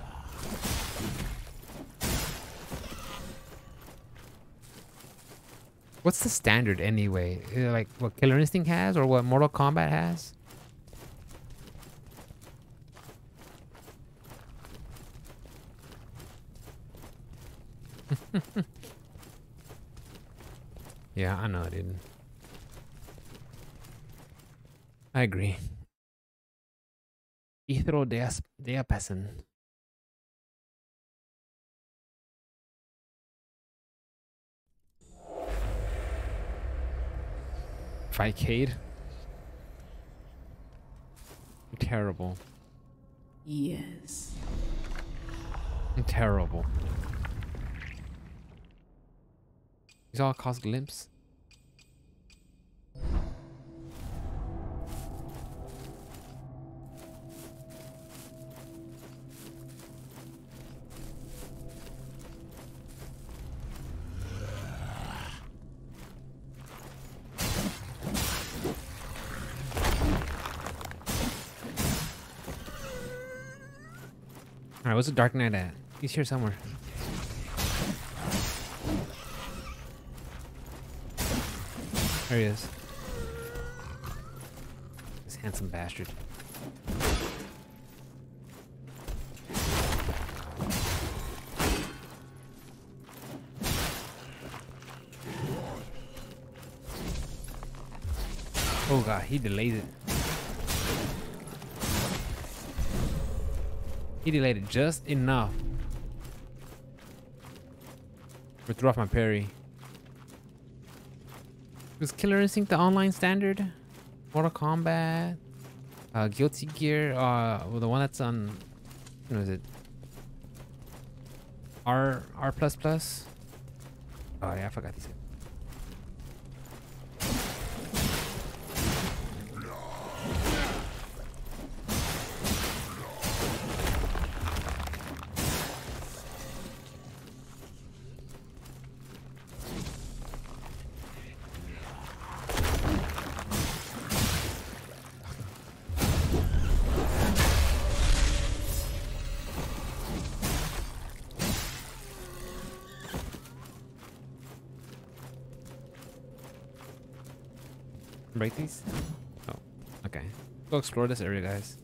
S1: What's the standard anyway? Like what Killer Instinct has, or what Mortal Kombat has? Yeah, I know, dude. I agree. Ithro Deapasan. Fightcade. Terrible.
S2: Yes.
S1: Terrible. These all cost glimpse. Alright, what's the Dark Knight at? He's here somewhere. There he is. This handsome bastard. Oh god, he delayed it. He delayed it just enough. To throw off my parry. Was Killer Instinct the online standard? Mortal Kombat? Guilty Gear? Well, the one that's on... What is it? R++? Oh yeah, I forgot these. Break these? Oh, okay. Go explore this area, guys.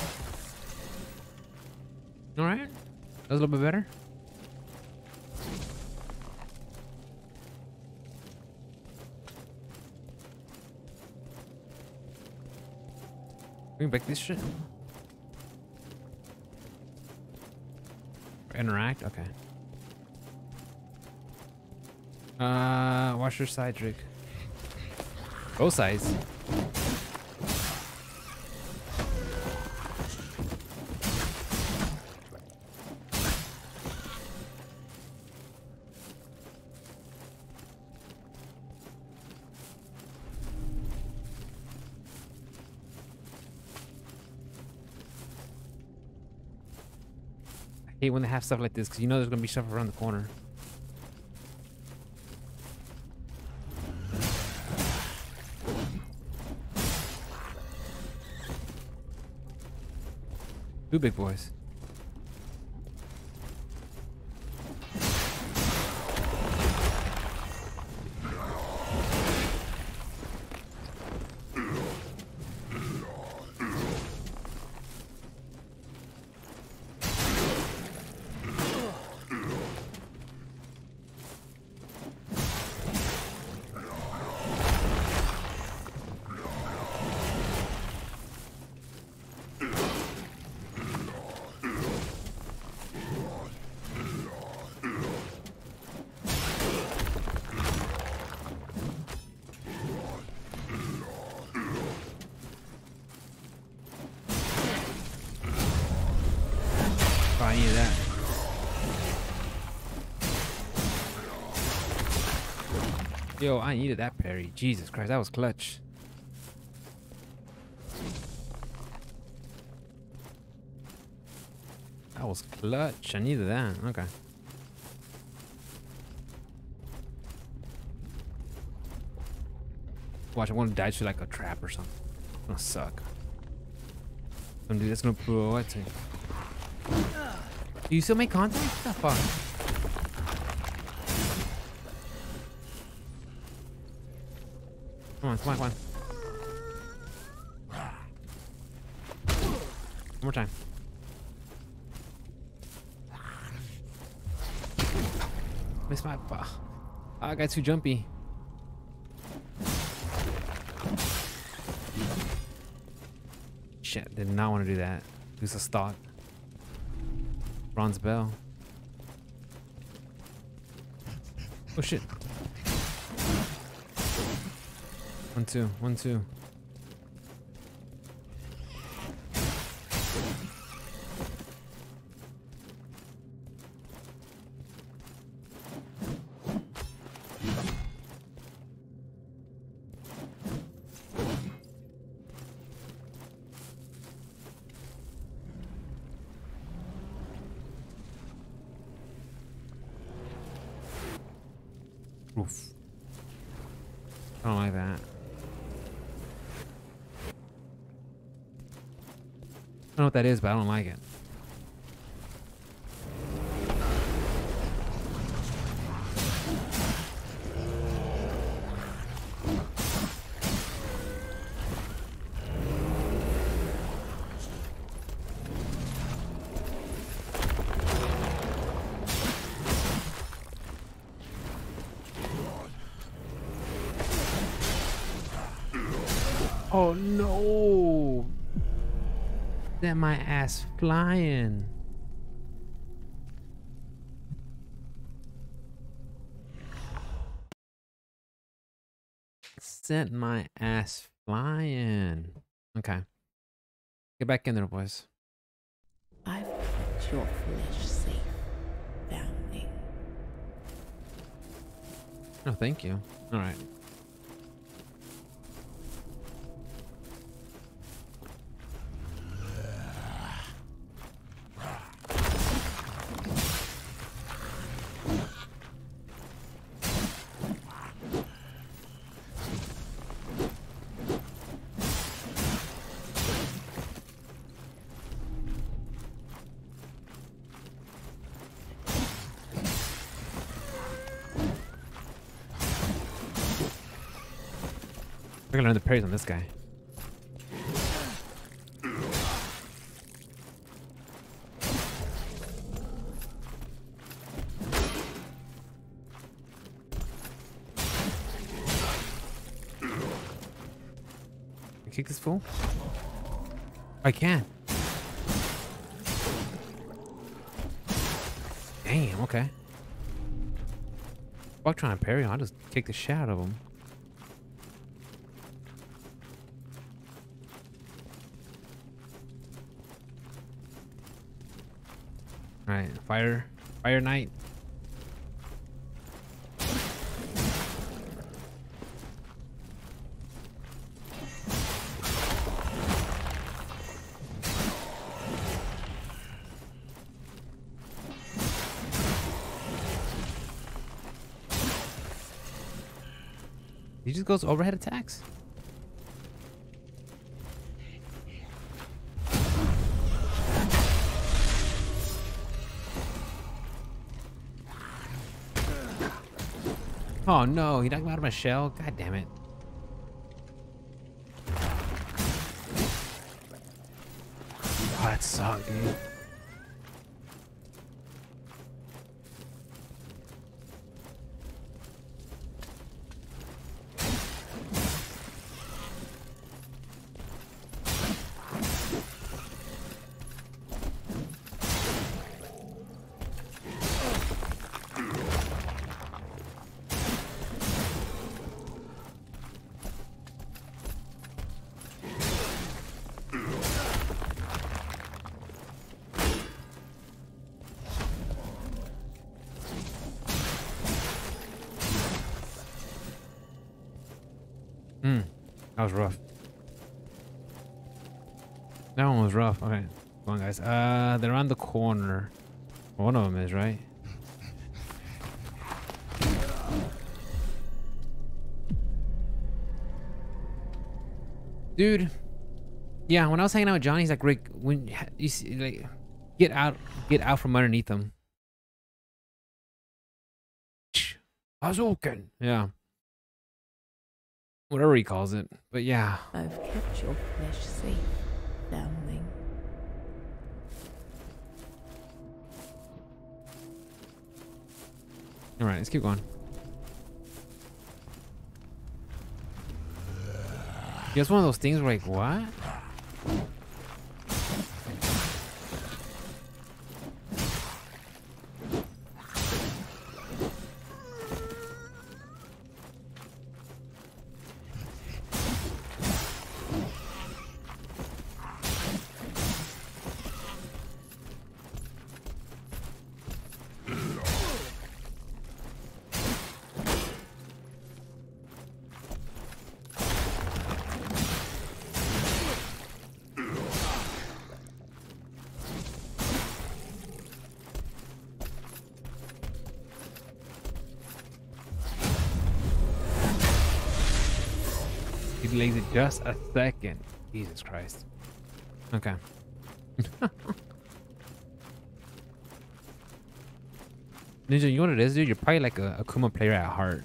S1: Alright. That was a little bit better. we break this shit? Interact? Okay. Watch your side, Drake. Both sides. I hate when they have stuff like this because you know there's gonna be stuff around the corner. Two big boys. I needed that. Yo, I needed that parry. Jesus Christ, that was clutch. That was clutch. I needed that. Okay. Watch, I'm gonna die to like a trap or something. It's gonna suck. Some dude that's gonna pull it. Do you still make contact? What the fuck? Come on, come on, come on. One more time. Missed my... I got too jumpy. Shit, did not want to do that. Use a stock. Bronze bell. Oh shit. 1, 2, 1, 2. Oof. I don't like that. I don't know what that is, but I don't like it. Oh no! Sent my ass flying. Sent my ass flying. Okay. Get back in there, boys.
S2: I've kept your flesh safe, family.
S1: Oh, thank you. All right. We're gonna learn the parries on this guy. Kick this fool. I can. Damn, okay. Fuck trying to parry him. I'll just kick the shit out of him. Alright, fire knight. He just goes overhead attacks. Oh no, he knocked me out of my shell. God damn it. Oh, that sucked, dude. That was rough. That one was rough. Okay, come on, guys. They're on the corner. One of them is, right? Dude. Yeah, when I was hanging out with Johnny, he's like, Rick, when you see, like, get out from underneath them. Hadouken. Yeah. Whatever he calls it. But yeah.
S2: I've kept your flesh safe, foundling.
S1: Alright, let's keep going. Yeah, it's one of those things where like, what? He delays it just a second. Jesus Christ. Okay. Ninja, you know what it is, dude? You're probably like a Akuma player at heart.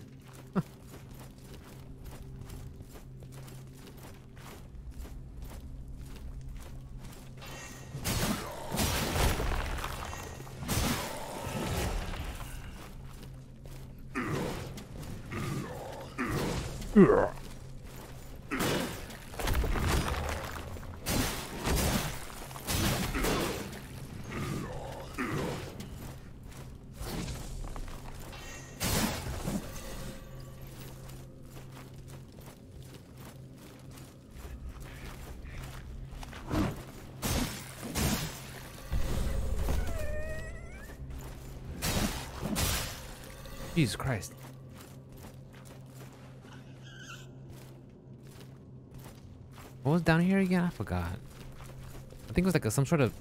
S1: Jesus Christ. What was down here again? I forgot. I think it was like some sort of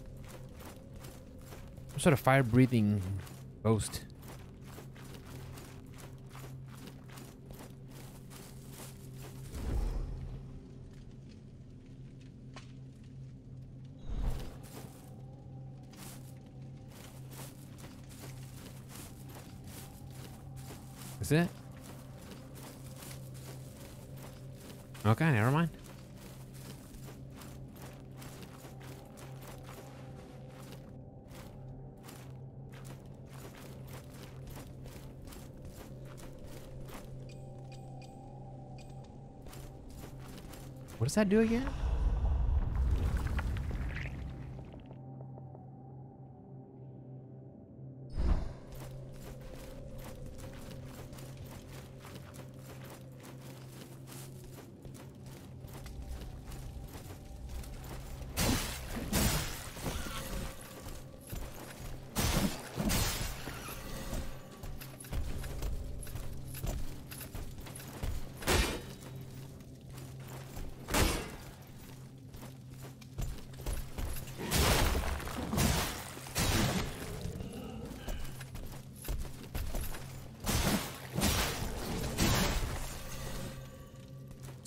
S1: fire breathing ghost. Is it? Okay, never mind. What does that do again?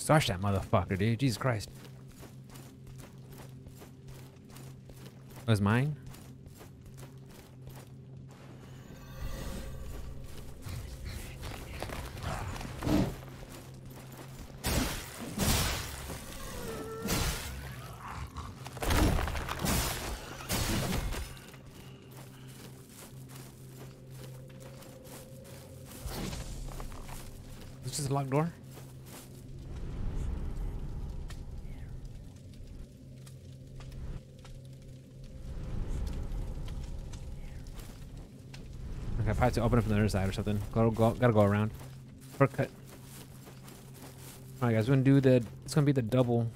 S1: Starch that motherfucker, dude. Jesus Christ. That was mine? This is a locked door? Okay, I probably have to open it from the other side or something. Gotta go around. Shortcut. Alright guys, we're gonna do the, it's gonna be the double.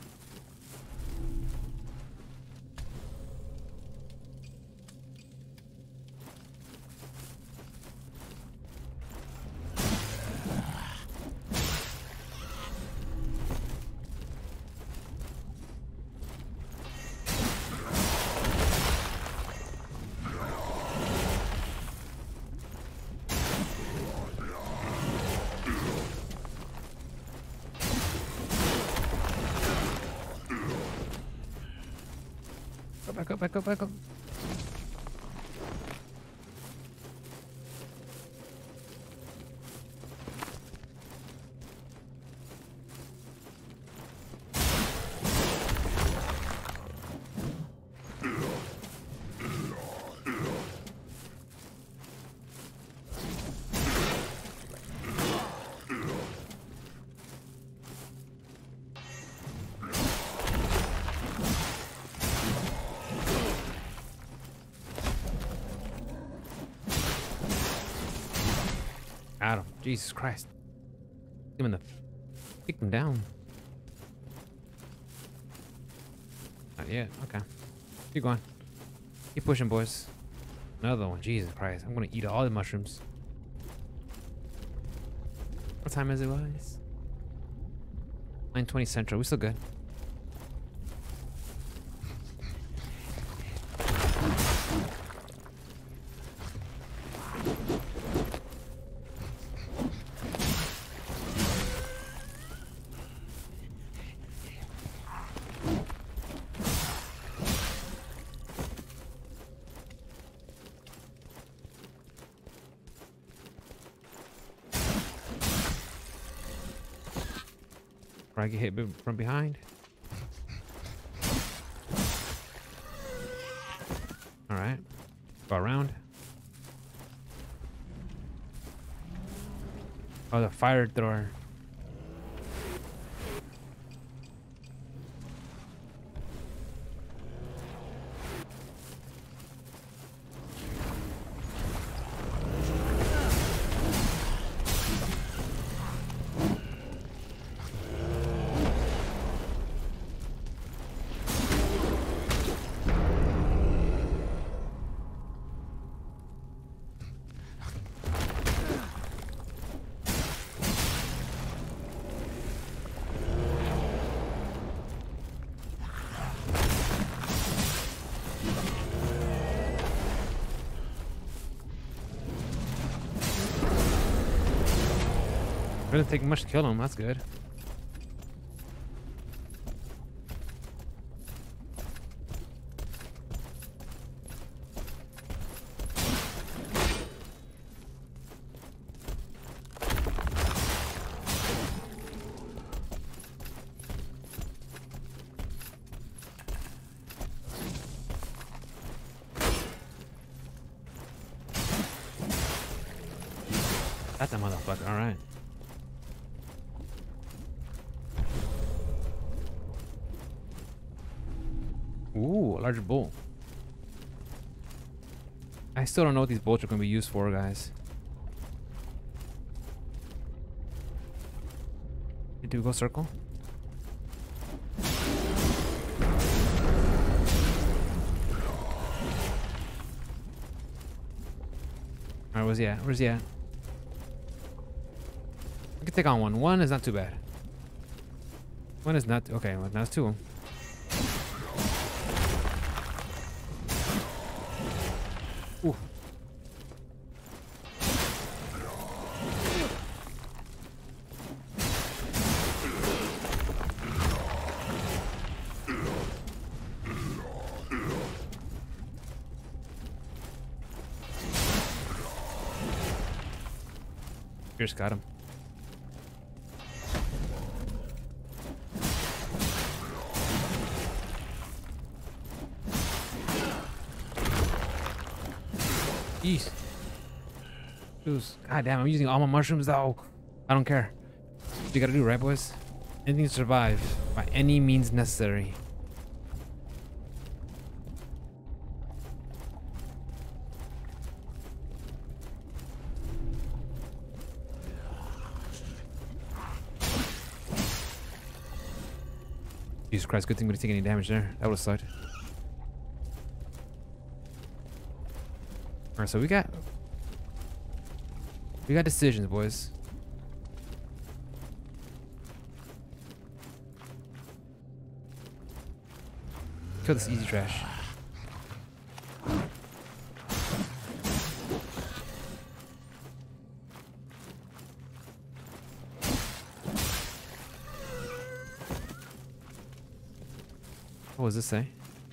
S1: Back up, back up, back up. Got him. Jesus Christ. Give him the... Kick him down. Not yet. Okay. Keep going. Keep pushing, boys. Another one. Jesus Christ. I'm gonna eat all the mushrooms. What time is it, guys? 9:20 Central. We're still good. I get hit from behind. All right, go around. Oh, the fire thrower. It doesn't take much to kill him. That's good. That's a motherfucker. All right. Ooh, a larger bolt. I still don't know what these bolts are going to be used for, guys. Do we go circle? Alright, where's he at? Where's he at? I can take on one. One is not too bad. One is not... Okay, well, now it's two. Ooh. Pierce got him. Jeez. God damn, I'm using all my mushrooms though. I don't care. What you gotta do, right, boys? Anything to survive by any means necessary. Jesus Christ, good thing we didn't take any damage there. That would have sucked. Alright, so we got decisions, boys. Kill this easy trash. What does this say?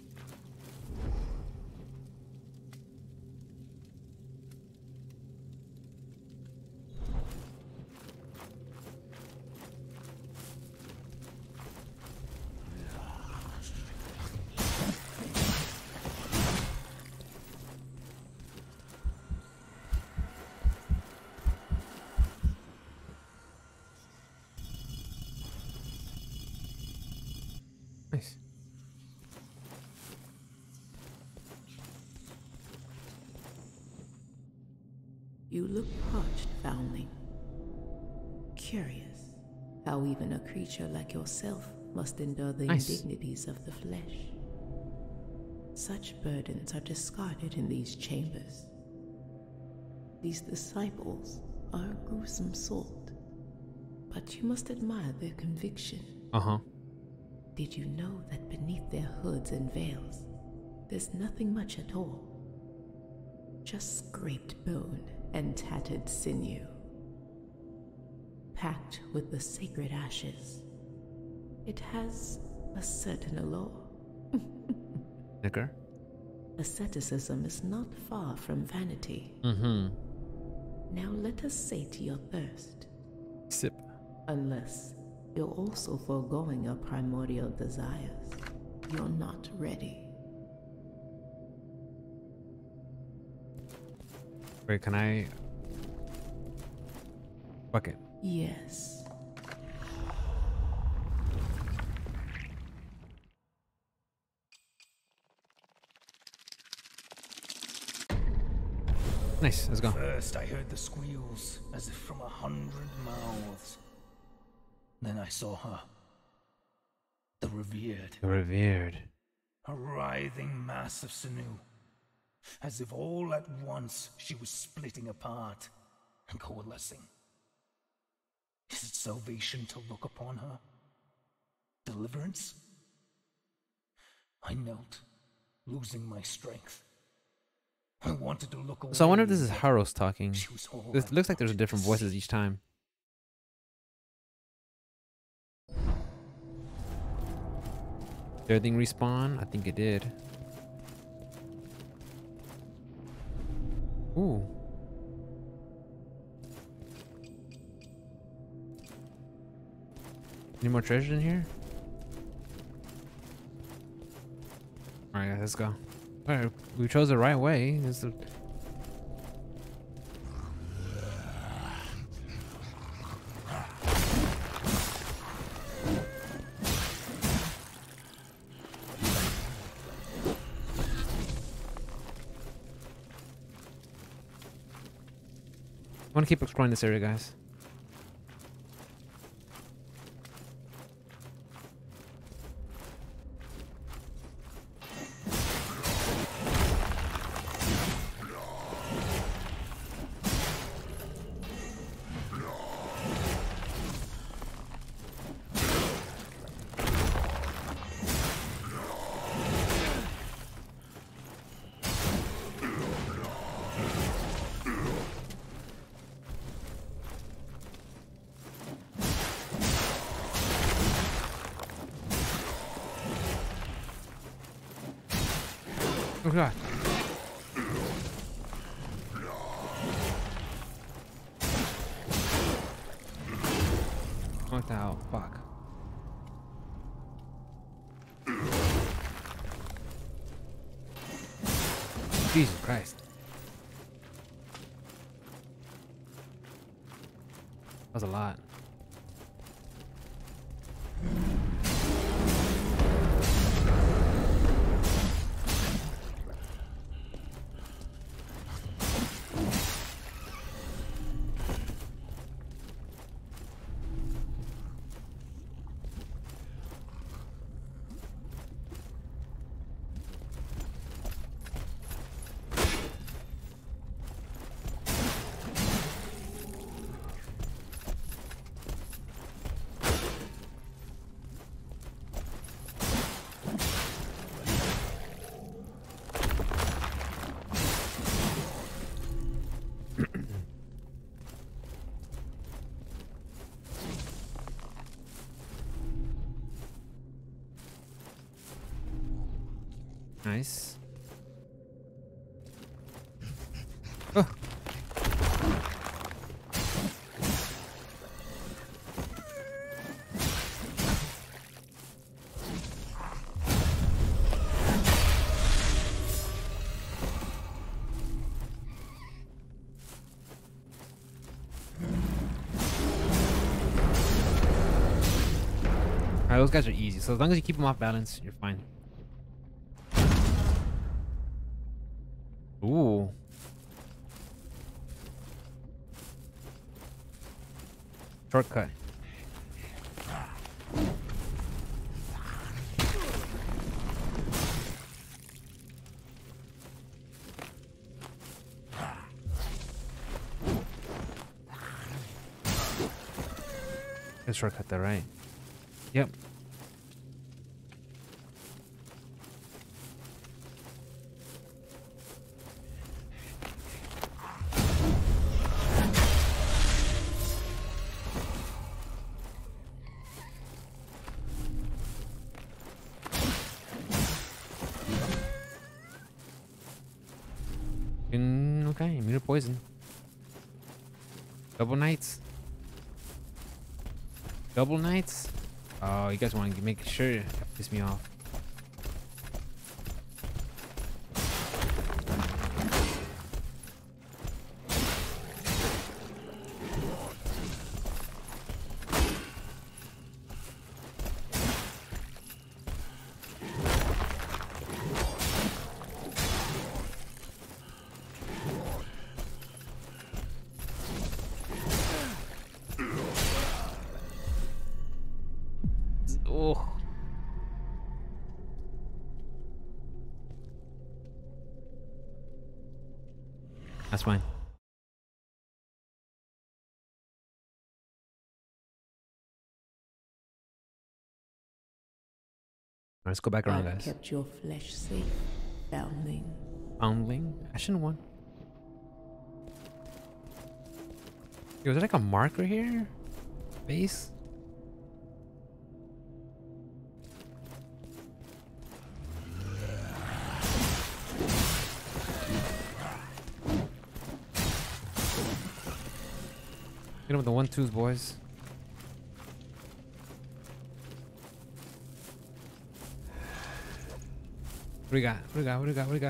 S1: Nice.
S2: You look parched, foundling. Curious how even a creature like yourself must endure the indignities of the flesh. Such burdens are discarded in these chambers. These disciples are a gruesome sort, but you must admire their conviction.
S1: Uh-huh.
S2: Did you know that beneath their hoods and veils, there's nothing much at all? Just scraped bone and tattered sinew, packed with the sacred ashes. It has a certain allure.
S1: Nigger.
S2: Asceticism is not far from vanity.
S1: Mm-hmm.
S2: Now let us sate your thirst.
S1: Sip.
S2: Unless you're also foregoing your primordial desires. You're not ready.
S1: Wait, can I... Fuck it.
S2: Yes.
S1: Nice, let's go.
S5: First I heard the squeals as if from 100 mouths. Then I saw her. The revered.
S1: The revered.
S5: A writhing mass of sinew. As if all at once she was splitting apart and coalescing. Is it salvation to look upon her? Deliverance? I knelt, losing my strength. I wanted to look away.
S1: So I wonder if this is Haros talking.
S5: She was all
S1: It looks like there's different voices each time. Did everything respawn? I think it did. Ooh. Any more treasure in here? Alright, guys, let's go. Alright, we chose the right way. This is I want to keep exploring this area, guys. Oh god. Knocked out. Fuck. Jesus Christ. That was a lot. Nice. Oh. Alright, those guys are easy. So as long as you keep them off balance, you're fine. Ooh. Shortcut. Let's shortcut that, right? Yep. Okay, immune to poison. Double knights. Double knights? Oh, you guys want to make sure you piss me off. Oh. That's fine. Let's go back around, guys.
S2: Kept your flesh safe, foundling.
S1: Foundling? I shouldn't have won. Yo, is there like a marker here? Base? Get him with the 1-2s, boys. What do we got? What do we got? What do we got? What do we got?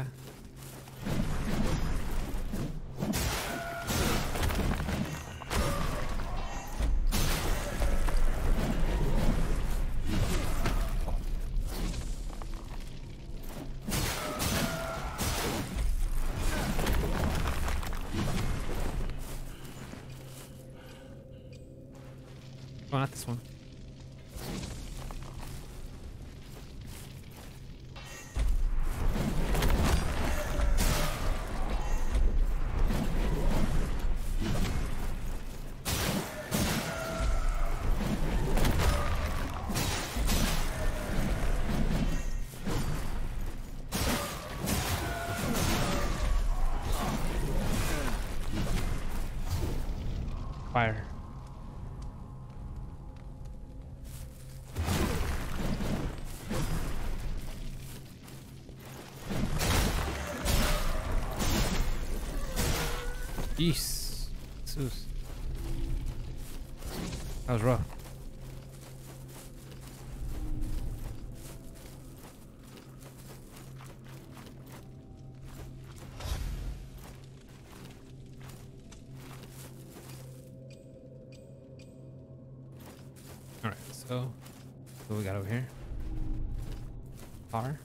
S1: Oh, not this one. Fire. Jeez. That was rough. So, what we got over here? Car.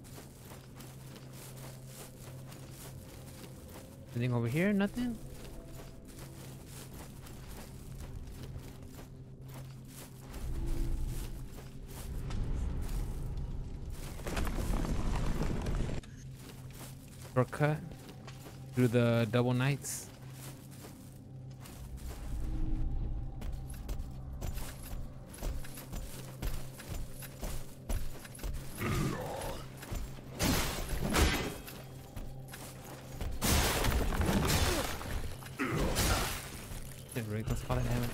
S1: Anything over here? Nothing? Shortcut through the double knights. Shit, Rick, let's call it, damn it.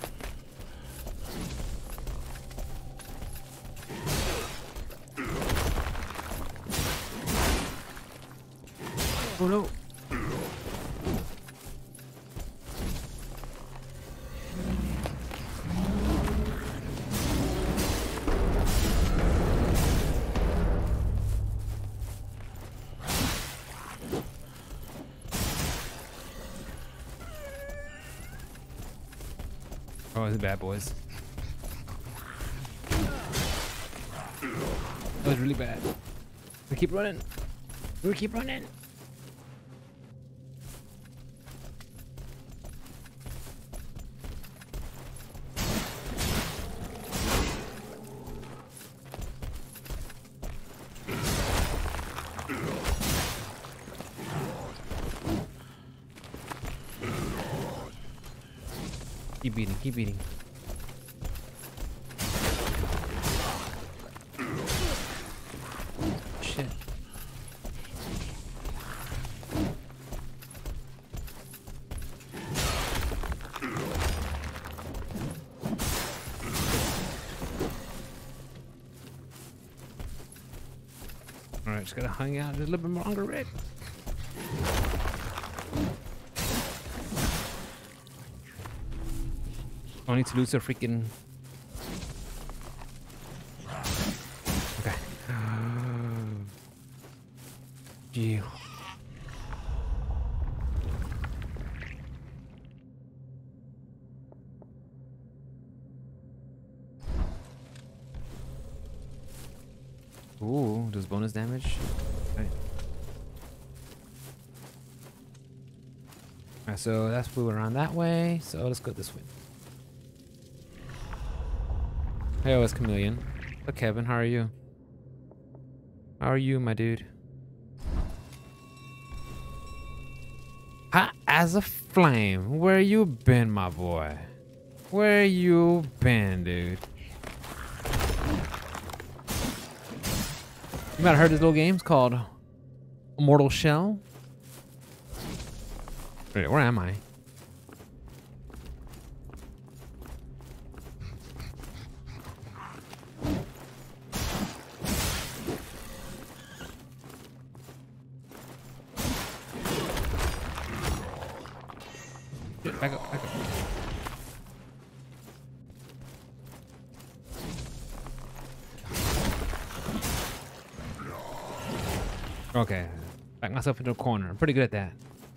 S1: Oh no! Oh, it's bad boys. That was really bad. We keep running. We keep running. Keep beating, keep beating. Shit. Alright, just gotta hang out just a little bit longer, Rick. I need to lose a freaking... Okay. Gee. Ooh, does bonus damage? Okay. Alright, so that's we went around that way. So let's go this way. Hey, it's Chameleon. Look, Kevin, how are you? How are you, my dude? Hot as a flame. Where you been, my boy? Where you been, dude? You might have heard this little game. It's called Immortal Shell. Wait, where am I? Back up, back up. Okay, back myself into a corner. I'm pretty good at that.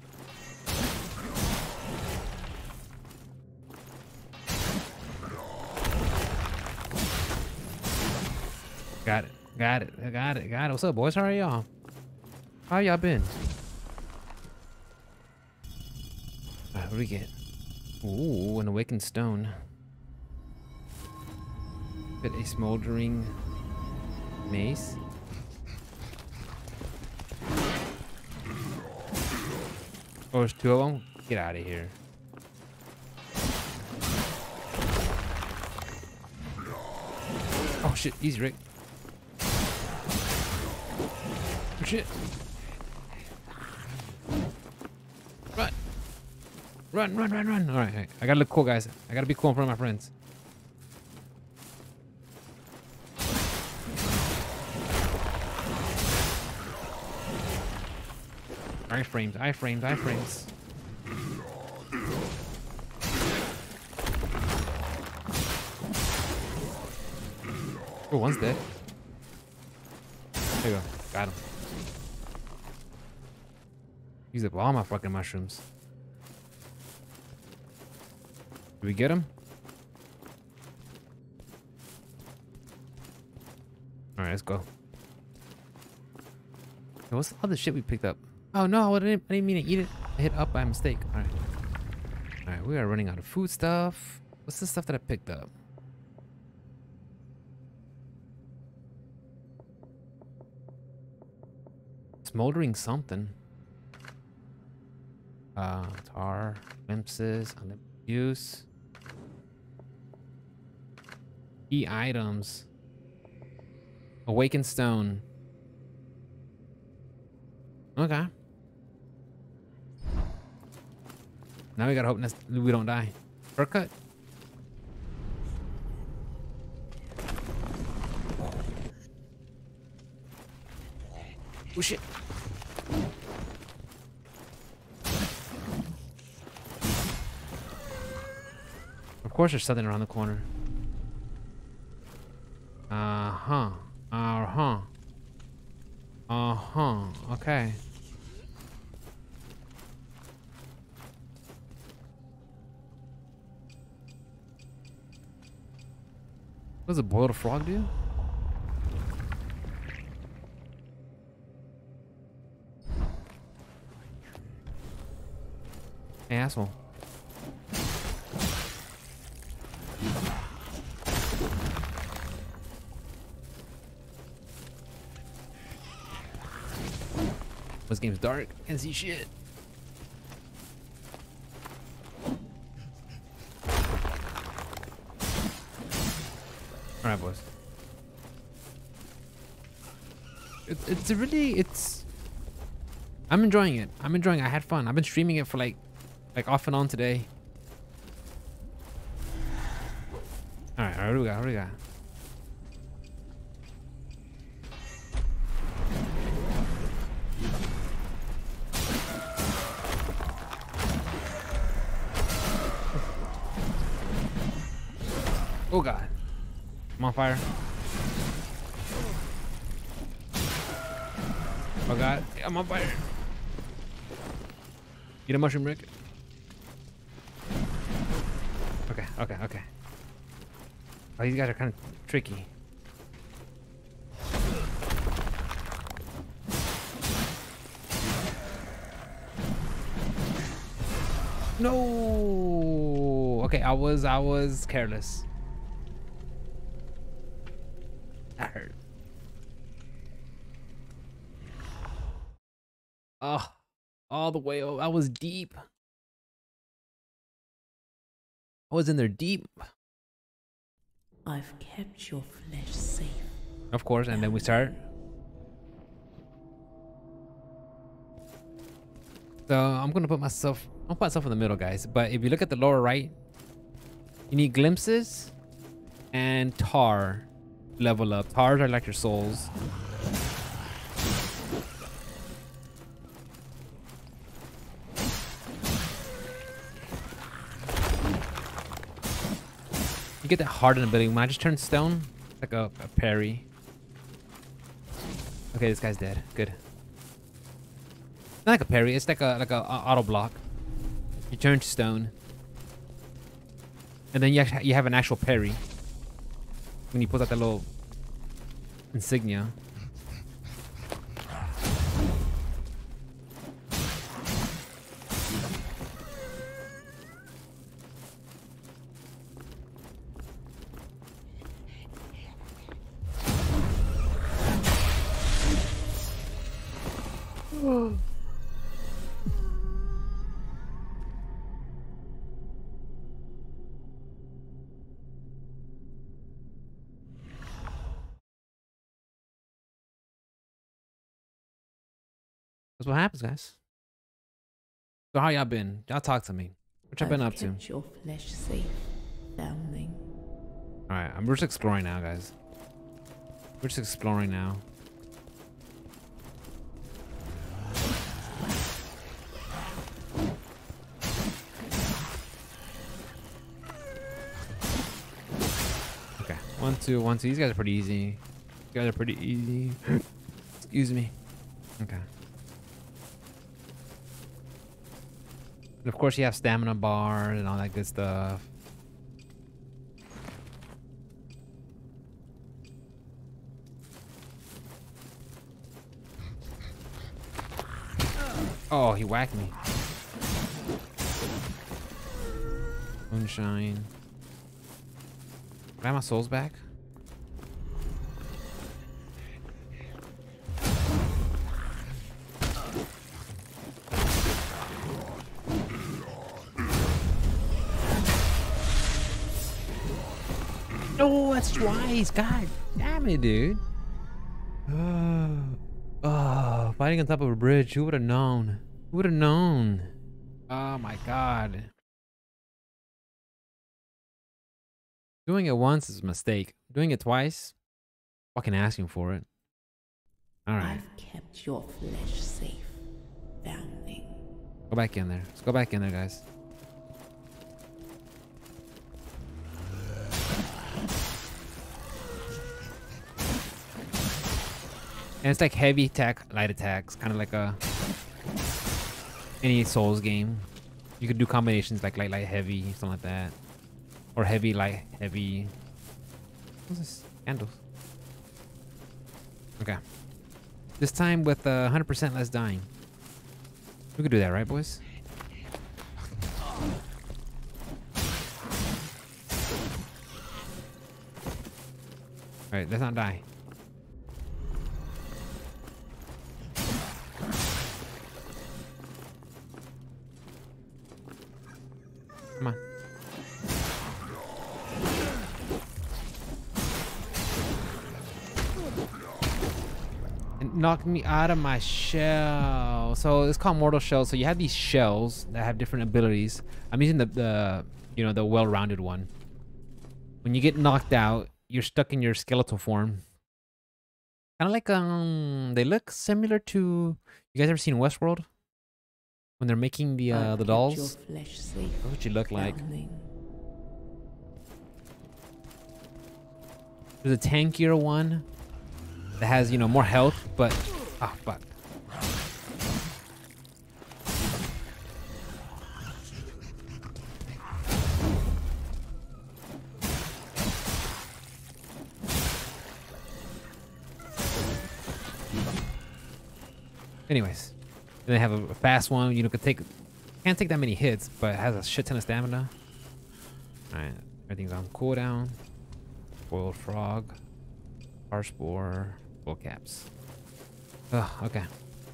S1: Got it, got it, got it, got it. What's up, boys? How are y'all? How y'all been? What do we get? Ooh, an awakened stone. Get a smoldering mace. Oh, there's two of them? Get out of here. Oh shit, easy, Rick. Oh shit. Run. Run, run, run, run. All right, I gotta look cool, guys. I gotta be cool in front of my friends. Iframes, iframes, iframes. Oh, one's dead. There you go. Got him. Use up all my fucking mushrooms. Did we get him? All right, let's go. Hey, what's all the shit we picked up? Oh no, I didn't mean to eat it. I hit up by mistake. All right. All right, we are running out of food stuff. What's the stuff that I picked up? Smoldering something. Tar, glimpses, use. Key items. Awakened stone. Okay. Now we gotta hope we don't die. Shortcut. Oh shit. Of course there's something around the corner. Uh-huh. Uh-huh. Uh-huh. Okay. What does a boiled frog do? Hey, asshole. This game's dark. Can't see shit. All right, boys. It's I'm enjoying it. I had fun. I've been streaming it for like off and on today. All right, what do we got? What do we got? Oh god. I'm on fire. Oh god. I'm on fire. Eat a mushroom, Rick. Okay, okay, okay. Oh, these guys are kind of tricky. No. Okay, I was careless. That hurt. Oh, all the way. Oh, I was deep. I was in there deep.
S2: I've kept your flesh safe.
S1: Of course, and then we start. So I'm gonna put myself. I'll put myself in the middle, guys. But if you look at the lower right, you need glimpses and tar. Level up. Tars are like your souls. You get that hardened ability. When I just turn stone, like a parry. Okay, this guy's dead. Good. Not like a parry. It's like a auto block. You turn to stone, and then you have an actual parry when he pulls out that little insignia. That's what happens, guys. So how y'all been? Y'all talk to me. What y'all been up to?
S2: Kept your flesh safe, foundling.
S1: All right, we're just exploring now, guys. We're just exploring now. Okay, 1, 2, 1, 2. These guys are pretty easy. These guys are pretty easy. Excuse me. Okay. And of course, you have stamina bars and all that good stuff. Oh, he whacked me. Moonshine. Can I have my souls back? No, that's twice. God damn it, dude. Oh, fighting on top of a bridge. Who would have known? Who would have known? Oh my God. Doing it once is a mistake. Doing it twice, fucking asking for it. All right.
S2: I've kept your flesh safe, foundling.
S1: Go back in there. Let's go back in there, guys. And it's like heavy attack, light attacks, kind of like any Souls game. You could do combinations like light, light, heavy, something like that, or heavy, light, heavy. What's this? Candles. Okay. This time with 100% less dying. We could do that, right, boys? All right, let's not die. Come on. It knocked me out of my shell. So it's called mortal shell. So you have these shells that have different abilities. I'm using the you know, the well-rounded one. When you get knocked out, you're stuck in your skeletal form. Kind of like they look similar to, you guys ever seen Westworld? When they're making the dolls? That's what you look like. There's a tankier one that has, you know, more health, but oh fuck. Anyways, then they have a fast one. You know, can't take that many hits, but it has a shit ton of stamina. All right, everything's on cooldown. Boiled frog, harsh spore, full caps. Oh, okay.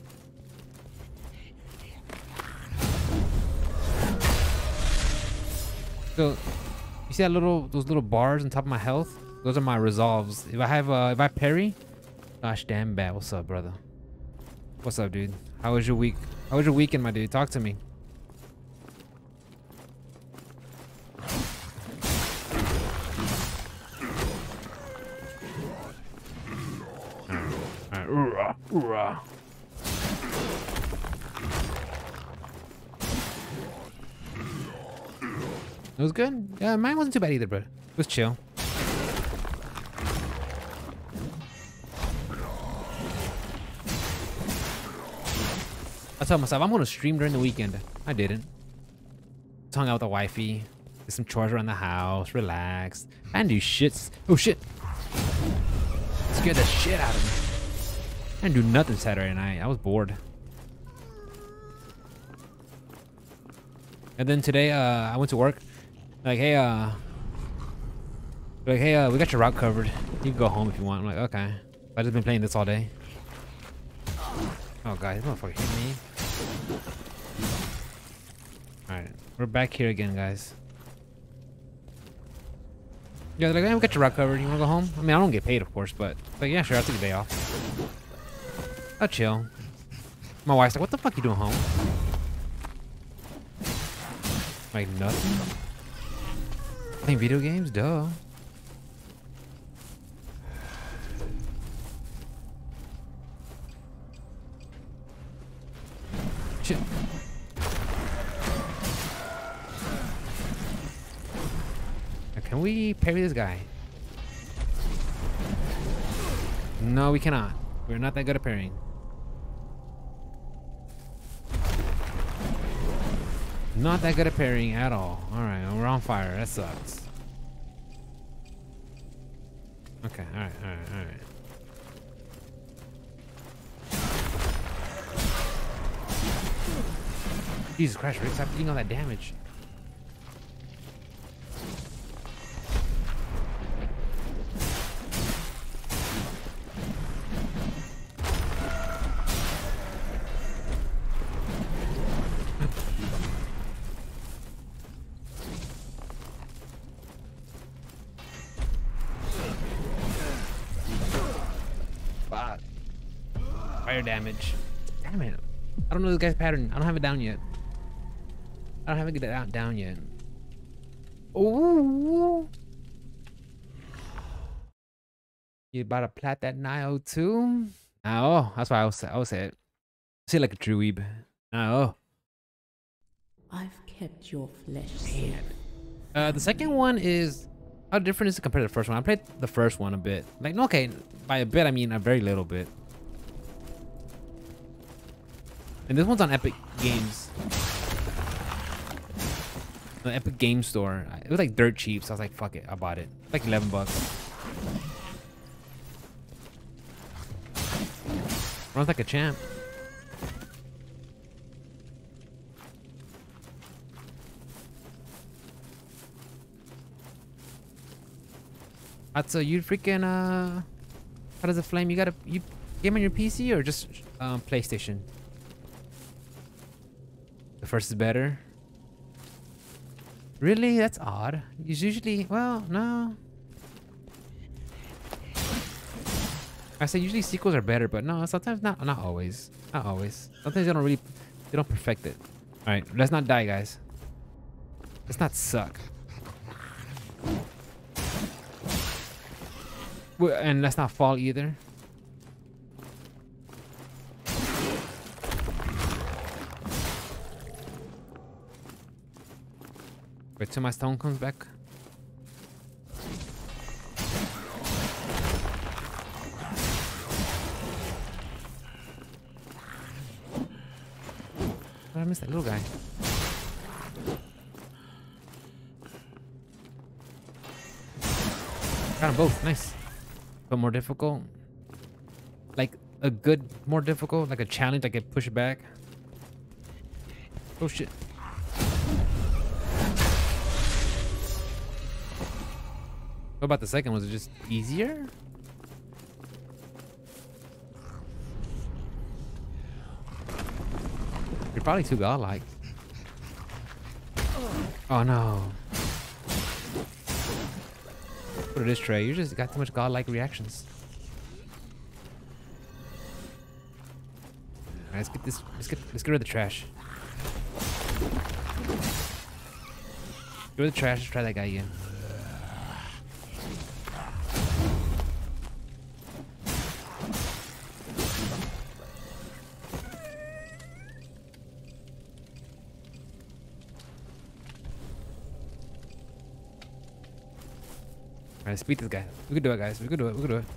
S1: So, you see that those little bars on top of my health? Those are my resolves. If I parry, gosh damn bad. What's up, brother? What's up, dude? How was your week? How was your weekend, my dude? Talk to me. Alright. It was good. Yeah, mine wasn't too bad either, bro. It was chill. I told myself I'm gonna stream during the weekend. I didn't. Just hung out with the wifey, did some chores around the house, relaxed. I didn't do shit. Oh shit! Scared the shit out of me. I didn't do nothing Saturday night. I was bored. And then today, I went to work. Like, hey, we got your route covered. You can go home if you want. I'm like, okay. I've just been playing this all day. Oh god, this motherfucker hit me. Alright, we're back here again, guys. Yeah, they're like, hey, we got your route covered. You wanna go home? I mean, I don't get paid, of course, but yeah, sure, I'll take a day off. I'll chill. My wife's like, what the fuck you doing home? Like, nothing? Playing video games? Duh. Shit. Now, can we parry this guy? No, we cannot. We're not that good at parrying. Not that good at parrying at all. Alright, we're on fire. That sucks. Okay, alright. Jesus Christ, Rick, stop eating all that damage. Fire damage. Damn it. I don't know this guy's pattern. I don't have it down yet. I don't have it down yet. Ooh. You about to plat that Nio too? Oh, that's why I was say it. Say like a true weeb. Oh.
S2: I've kept your flesh safe.
S1: The second one is, how different is it compared to the first one? I played the first one a bit. Like, no, okay, by a bit I mean a very little bit. And this one's on Epic Games. The Epic Game Store. It was like dirt cheap, so I was like, fuck it, I bought it. Like 11 bucks. Runs like a champ. So you freaking how does it flame? You game on your PC or just PlayStation? The first is better. Really? That's odd. Usually, well, no. I say usually sequels are better, but no, sometimes not always. Not always. Sometimes they don't perfect it. All right, let's not die, guys. Let's not suck. And let's not fall either. Wait till my stone comes back. Oh, I missed that little guy. Got them both. Nice. But more difficult. Like a good, more difficult, like a challenge I could push back. Oh shit. What about the second? Was it just easier? You're probably too godlike. Oh no. What it is, Trey? You just got too much godlike reactions. Alright, let's get this. Let's get rid of the trash. Get rid of the trash. Let's try that guy again. Alright, let's beat this guy. We can do it, guys. We can do it. We can do it.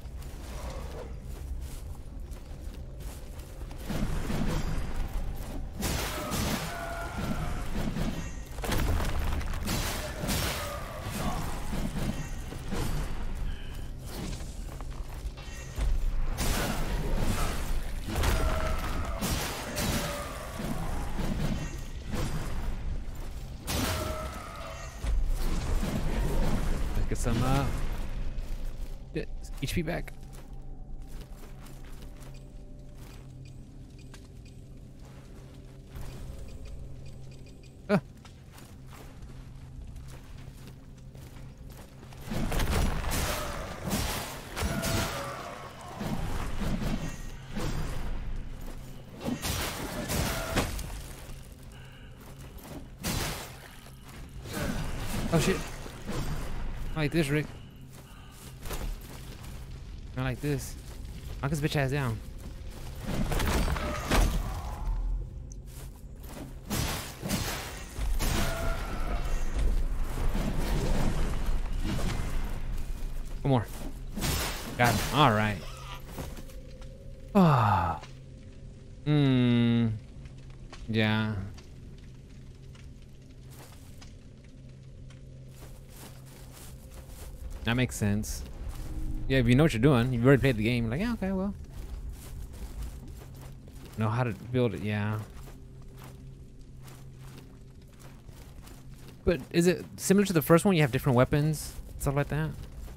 S1: Let's get some HP back. Oh shit. I like this, Rick. I like this. Knock this bitch ass down. One more. Got him. All right. Ah. Yeah. That makes sense. Yeah, if you know what you're doing, you've already played the game. Like, yeah, okay, well. Know how to build it, yeah. But is it similar to the first one? You have different weapons, stuff like that.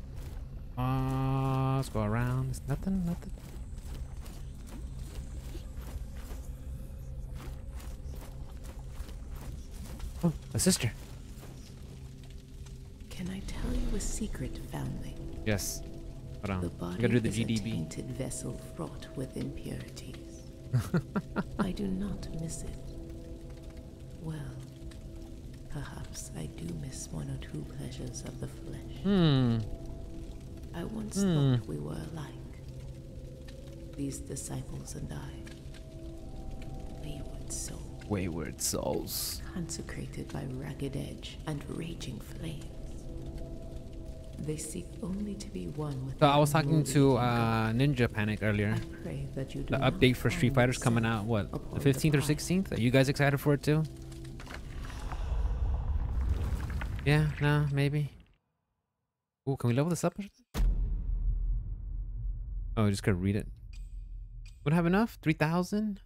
S1: Let's go around. It's nothing. Oh, a sister.
S2: Can I tell you a secret, foundling?
S1: Yes. Hold on.
S2: The body
S1: Gotta do the
S2: is
S1: GDB.
S2: a tainted vessel fraught with impurities. I do not miss it. Well, perhaps I do miss one or two pleasures of the flesh. I once thought we were alike. These disciples and I. Wayward souls.
S1: Wayward souls.
S2: Consecrated by ragged edge and raging flames. They seek only to be one with.
S1: So I was talking to Ninja Panic earlier.
S2: I pray that you do
S1: The
S2: not
S1: update for Street
S2: find
S1: Fighter's coming
S2: yourself
S1: out, what,
S2: upon
S1: the 15th or
S2: path.
S1: 16th? Are you guys excited for it too? Yeah, no, maybe. Ooh, can we level this up or something? Oh, just gotta read it. We don't have enough? 3,000?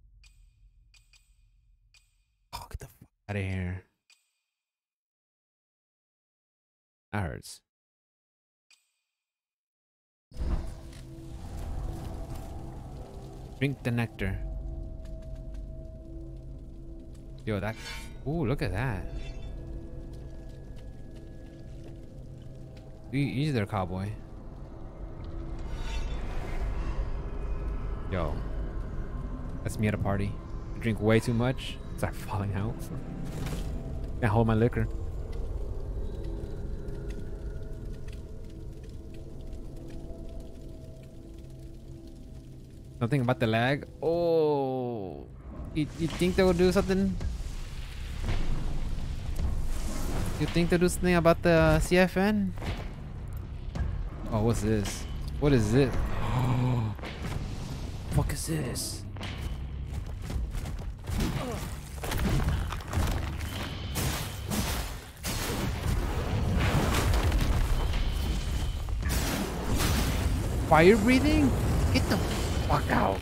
S1: Oh, get the fuck out of here. That hurts. Drink the nectar. Yo, that. Ooh, look at that. Easy there, cowboy. Yo. That's me at a party. I drink way too much. Start falling out. Can't hold my liquor. Something about the lag. Oh, you think they will do something? You think they'll do something about the CFN? Oh, what's this? What is it? Oh, fuck is this? Fire breathing? Get the fuck out.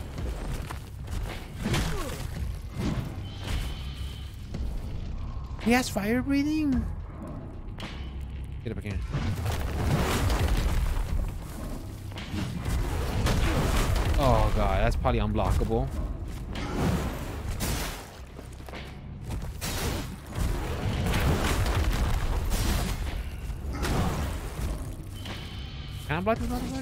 S1: He has fire breathing? Get up again. Oh god, that's probably unblockable. Can I block this motherfucker?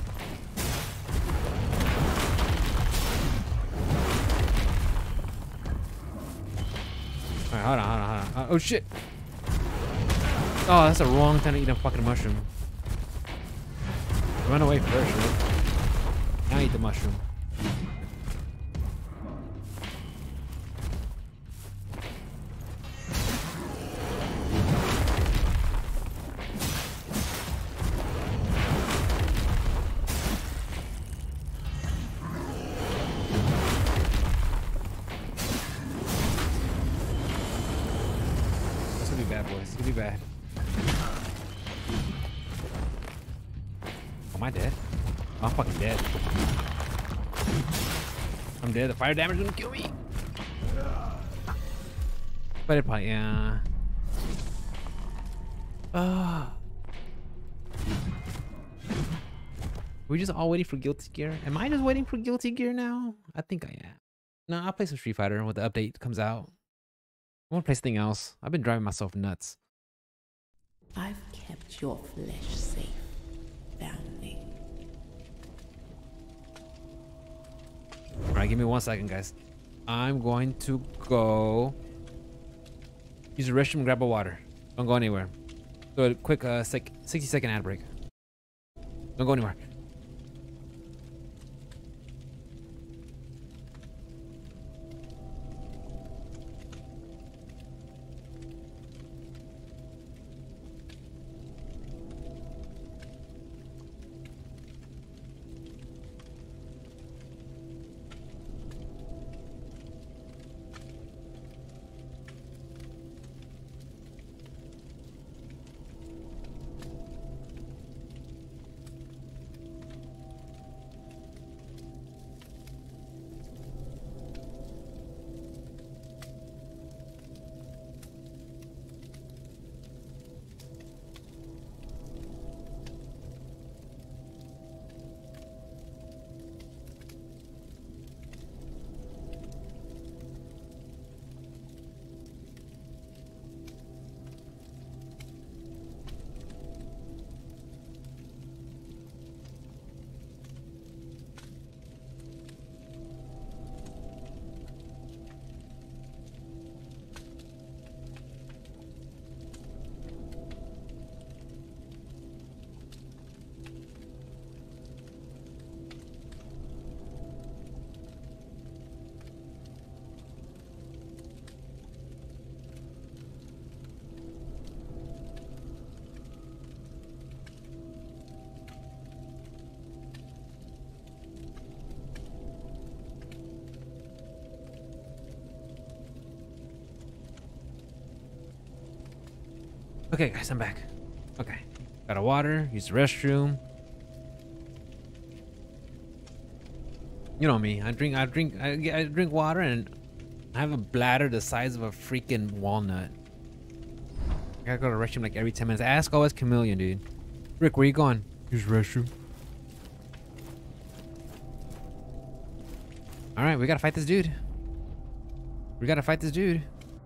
S1: Alright, hold on. Oh shit! Oh, that's the wrong time to eat a fucking mushroom. Run away first, right? Now eat the mushroom. This could be bad, boys. This could be bad. Am I dead? I'm fucking dead. I'm dead. The fire damage is gonna kill me. But it probably, yeah. We just all waiting for Guilty Gear. Am I just waiting for Guilty Gear now? I think I am. No, I'll play some Street Fighter when the update comes out. I want to play something else. I've been driving myself nuts.
S2: I've kept your flesh safe, family.
S1: Alright, give me 1 second, guys. I'm going to go use the restroom and grab a water. Don't go anywhere. So a quick 60-second ad break. Don't go anywhere. Okay, guys, I'm back. Okay. Got a water, use the restroom. You know me. I drink water and I have a bladder the size of a freaking walnut. I gotta go to the restroom like every 10 minutes. Ask always Chameleon, dude. Rick, where you going? Use the restroom. Alright, we gotta fight this dude. We gotta fight this dude.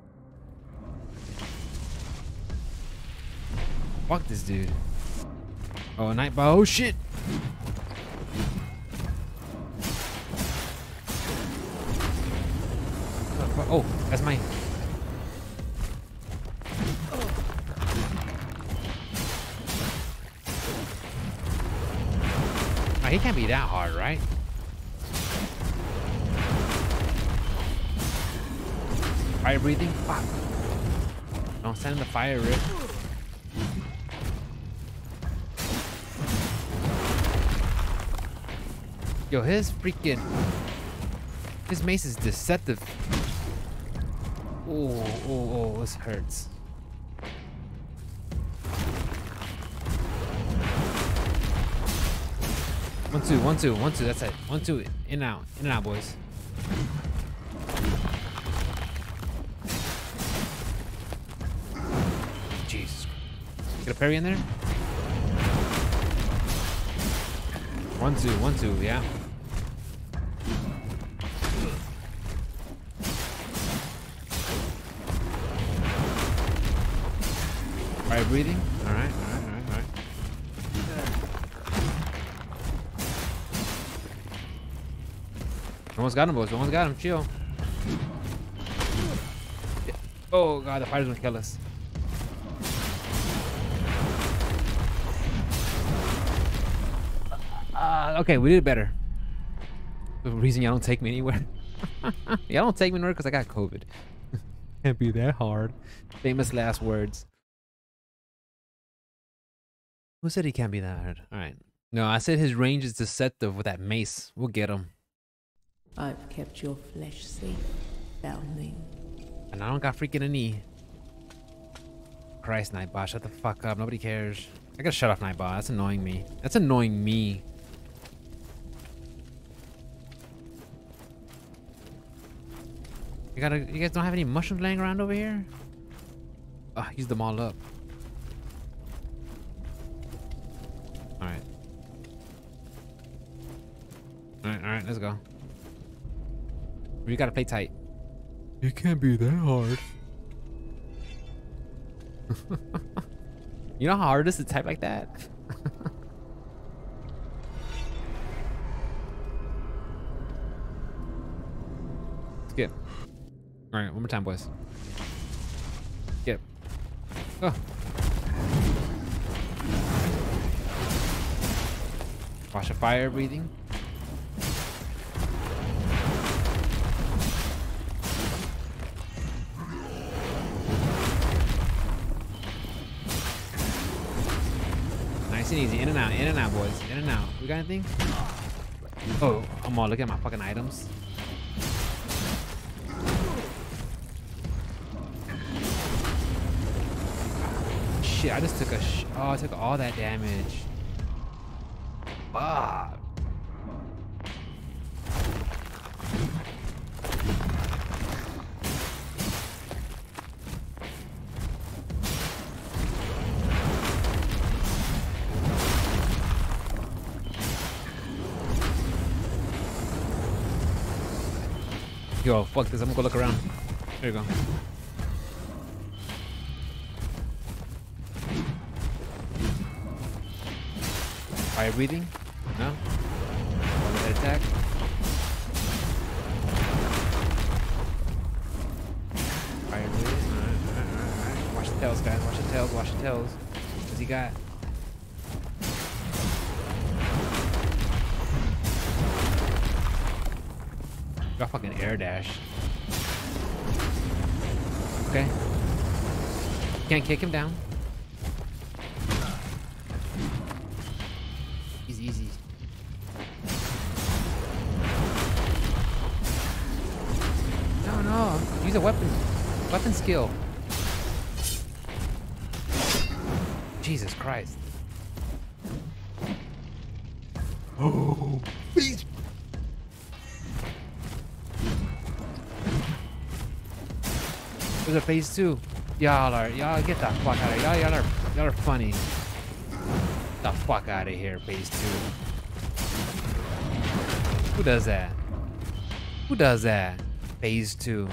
S1: Fuck this dude. Oh, Nightbot. Oh shit. Oh, that's mine. Oh, he can't be that hard, right? Fire breathing? Fuck. Don't send him the fire, Rick. Yo, his mace is deceptive. Oh, this hurts. One, two, that's it. 1, 2, in and out, boys. Jesus. Get a parry in there? 1, 2, yeah. Fire breathing? Alright. Almost got him, boys. Almost got him. Chill. Oh, God. The fire's gonna kill us. Okay, we did better. The reason y'all don't take me anywhere. Y'all don't take me anywhere because I got COVID. Can't be that hard. Famous last words. Who said he can't be that hard? Alright. No, I said his range is deceptive with that mace. We'll get him.
S2: I've kept your flesh safe, foundling.
S1: And I don't got freaking a knee. Christ, Nightbot, shut the fuck up. Nobody cares. I gotta shut off Nightbot. That's annoying me. That's annoying me. You guys don't have any mushrooms laying around over here? Oh, use them all up. Alright. Alright, let's go. We gotta play tight. It can't be that hard. You know how hard it is to type like that? Skip. Alright, one more time, boys. Skip. Oh. Watch the fire breathing. Nice and easy. In and out, boys. In and out. We got anything? Oh, I'm all looking at my fucking items. Shit, I just took I took all that damage. Fuck. Yo, fuck this. I'm gonna go look around. There you go. Fire breathing? No? Overhead attack? Fire breathing? Alright. Watch the tails, guys. Watch the tails. Watch the tails. What's he got? Got fucking air dash. Okay. Can't kick him down. Easy. No. Use a weapon skill. Jesus Christ.
S3: Oh, please.
S1: There's a phase 2. Y'all get the fuck out of here. Y'all are funny. Get the fuck out of here, phase 2. Who does that? Who does that? Phase 2.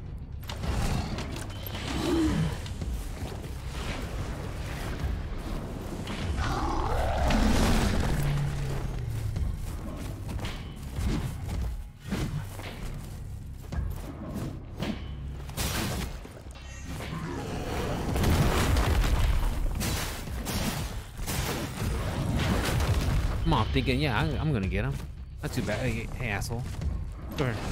S1: Come on, thinking, yeah, I'm gonna get him. Not too bad. Hey, asshole. Go ahead.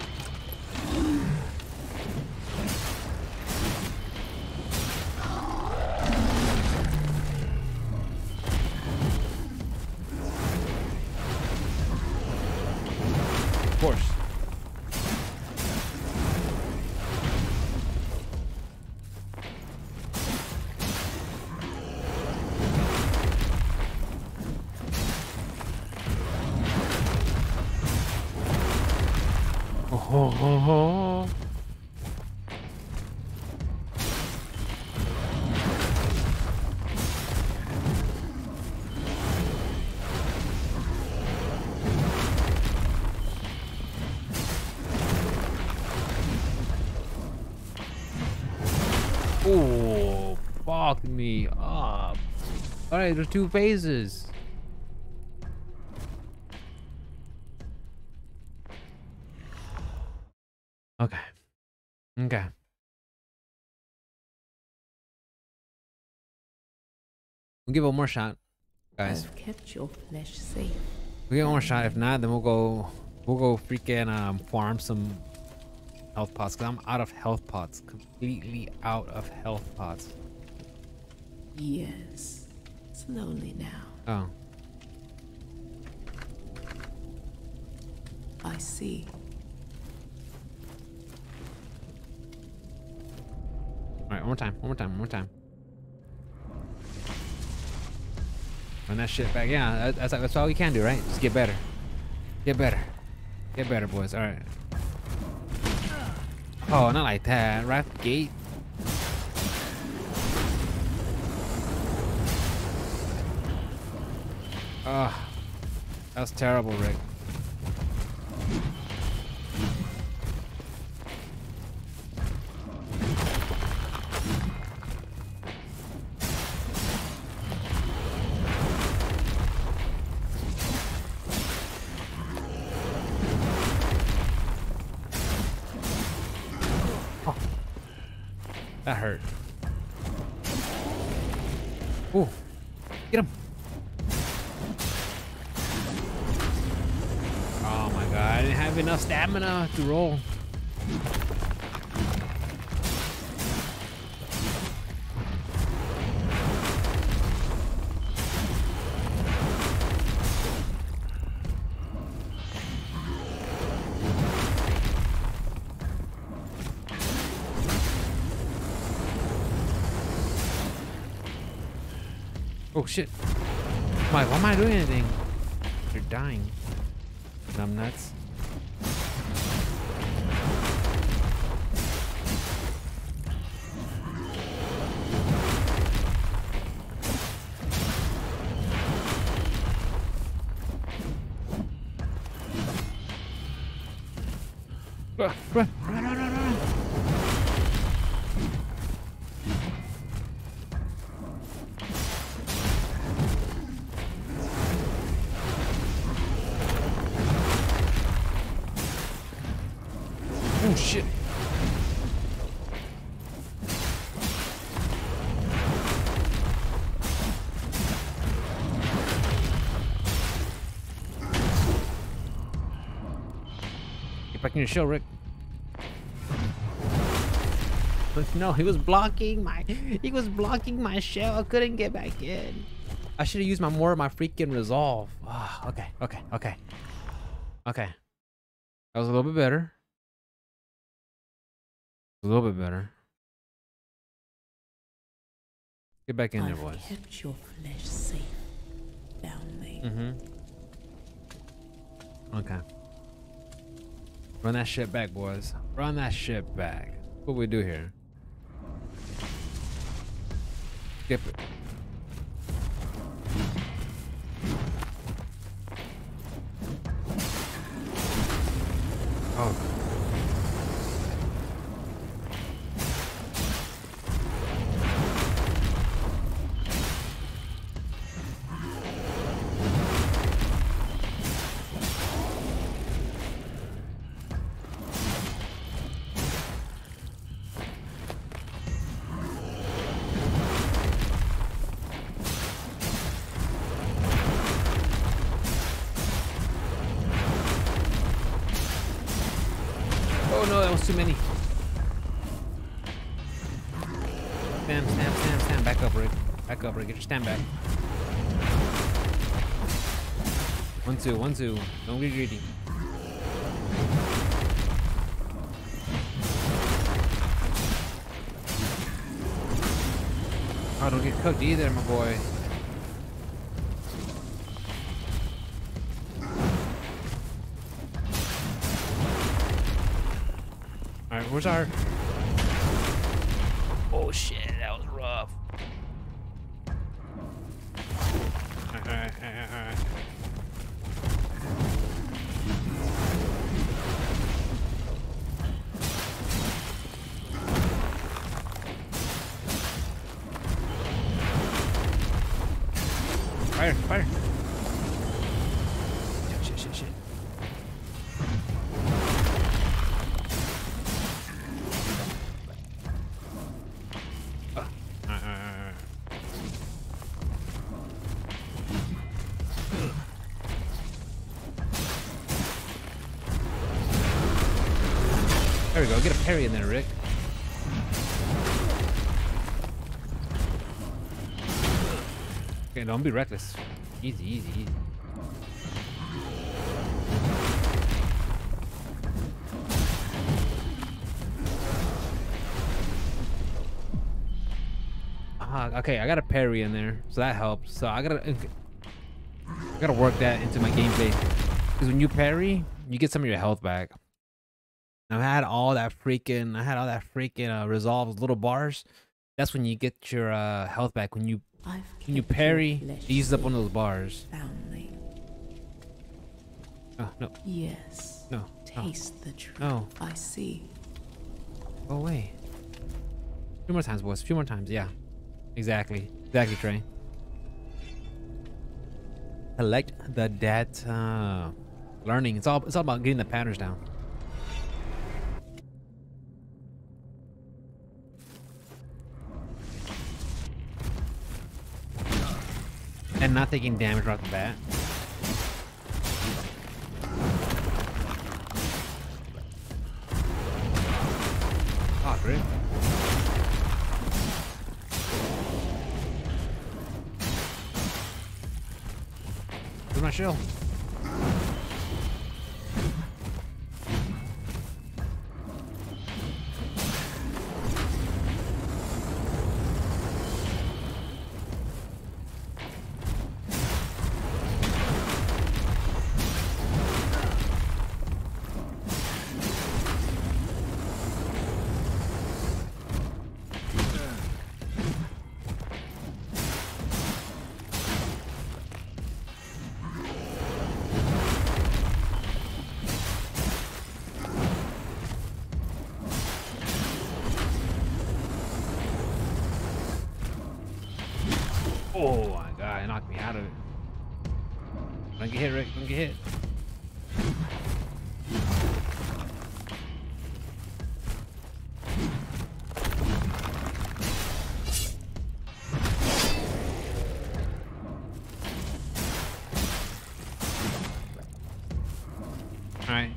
S1: Of course. Oh. Oh, fuck me up. All right, there's 2 phases. Okay. Okay. We'll give it one more shot, guys.
S2: I've kept your flesh safe.
S1: We'll get one more shot. If not, then we'll go freaking farm some health pots, because I'm out of health pots. Completely out of health pots.
S2: Yes. Slowly now.
S1: Oh.
S2: I see.
S1: All right, one more time. Run that shit back. Yeah, that's all we can do, right? Just get better. Get better, boys. All right. Oh, not like that. Right at the gate. Oh, that's terrible, Rick. That hurt. Ooh. Get him. Oh my god, I didn't have enough stamina to roll. Oh shit. Why am I doing anything? You're dying. Dumb nuts. Run. Oh shit. Get back in your shell, Rick. No, he was blocking my shell. I couldn't get back in. I should have used more of my freaking resolve. Oh, okay. That was a little bit better. A little bit better. Get back in there, boys.
S2: I've kept your flesh safe, Foundling.
S1: Mm-hmm. Okay. Run that shit back, boys. Run that shit back. What we do here? Skip it. Oh. Oh no, that was too many. Stand. Back up, Rick. Back up, Rick. Get your stand back. 1, 2, 1, 2. Don't be greedy. Oh, don't get cooked either, my boy. Alright, where's our... Oh shit, that was rough. Alright. Fire. Shit. There we go. Get a parry in there, Rick. Okay, don't be reckless. Easy. Okay, I got a parry in there, so that helps. So I gotta work that into my gameplay. Because when you parry, you get some of your health back. I had all that freaking resolved little bars. That's when you get your health back. When you parry, it uses up one of those bars.
S2: Foundling.
S1: Oh no.
S2: Yes.
S1: No.
S2: Taste the truth.
S1: No.
S2: I see.
S1: Go away. A few more times, boys. A few more times. Yeah. Exactly, Trey. Collect the data. Learning. It's all about getting the patterns down. And not taking damage right off the bat. Oh, great. Where's my shield? Oh my god, it knocked me out of it. Don't get hit, Rick. Don't get hit. Alright.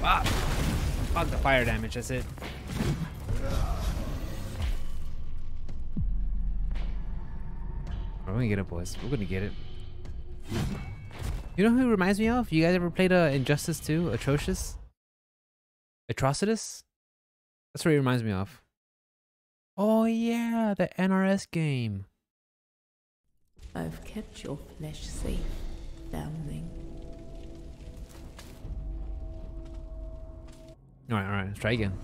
S1: Ah! Fuck the fire damage, that's it. We're gonna get it, boys. We're gonna get it. You know who it reminds me of? You guys ever played Injustice 2? Atrocious? Atrocitus? That's what it reminds me of. Oh yeah, the NRS game.
S2: I've kept your flesh safe, foundling.
S1: Alright, let's try again.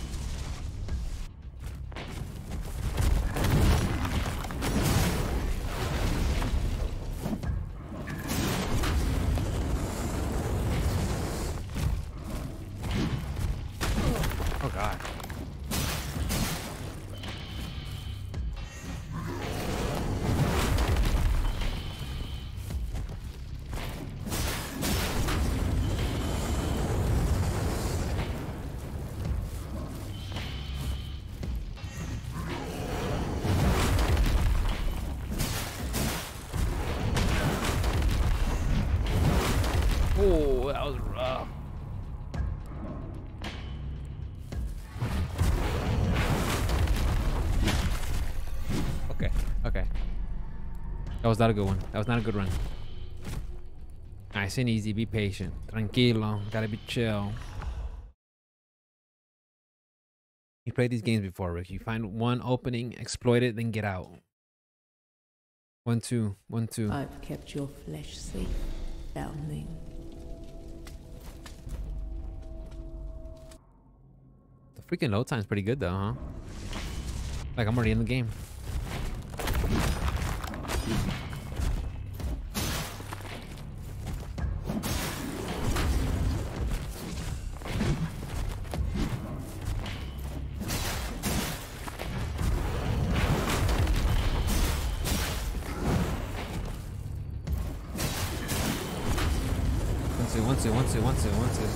S1: Oh god. Oh, that was rough. Okay. That was not a good one. That was not a good run. Nice and easy. Be patient. Tranquilo. Gotta be chill. You played these games before, Rick. You find one opening, exploit it, then get out. 1, 2, 1, 2.
S2: I've kept your flesh safe, foundling.
S1: The freaking load time's pretty good though, huh? Like I'm already in the game. One, two.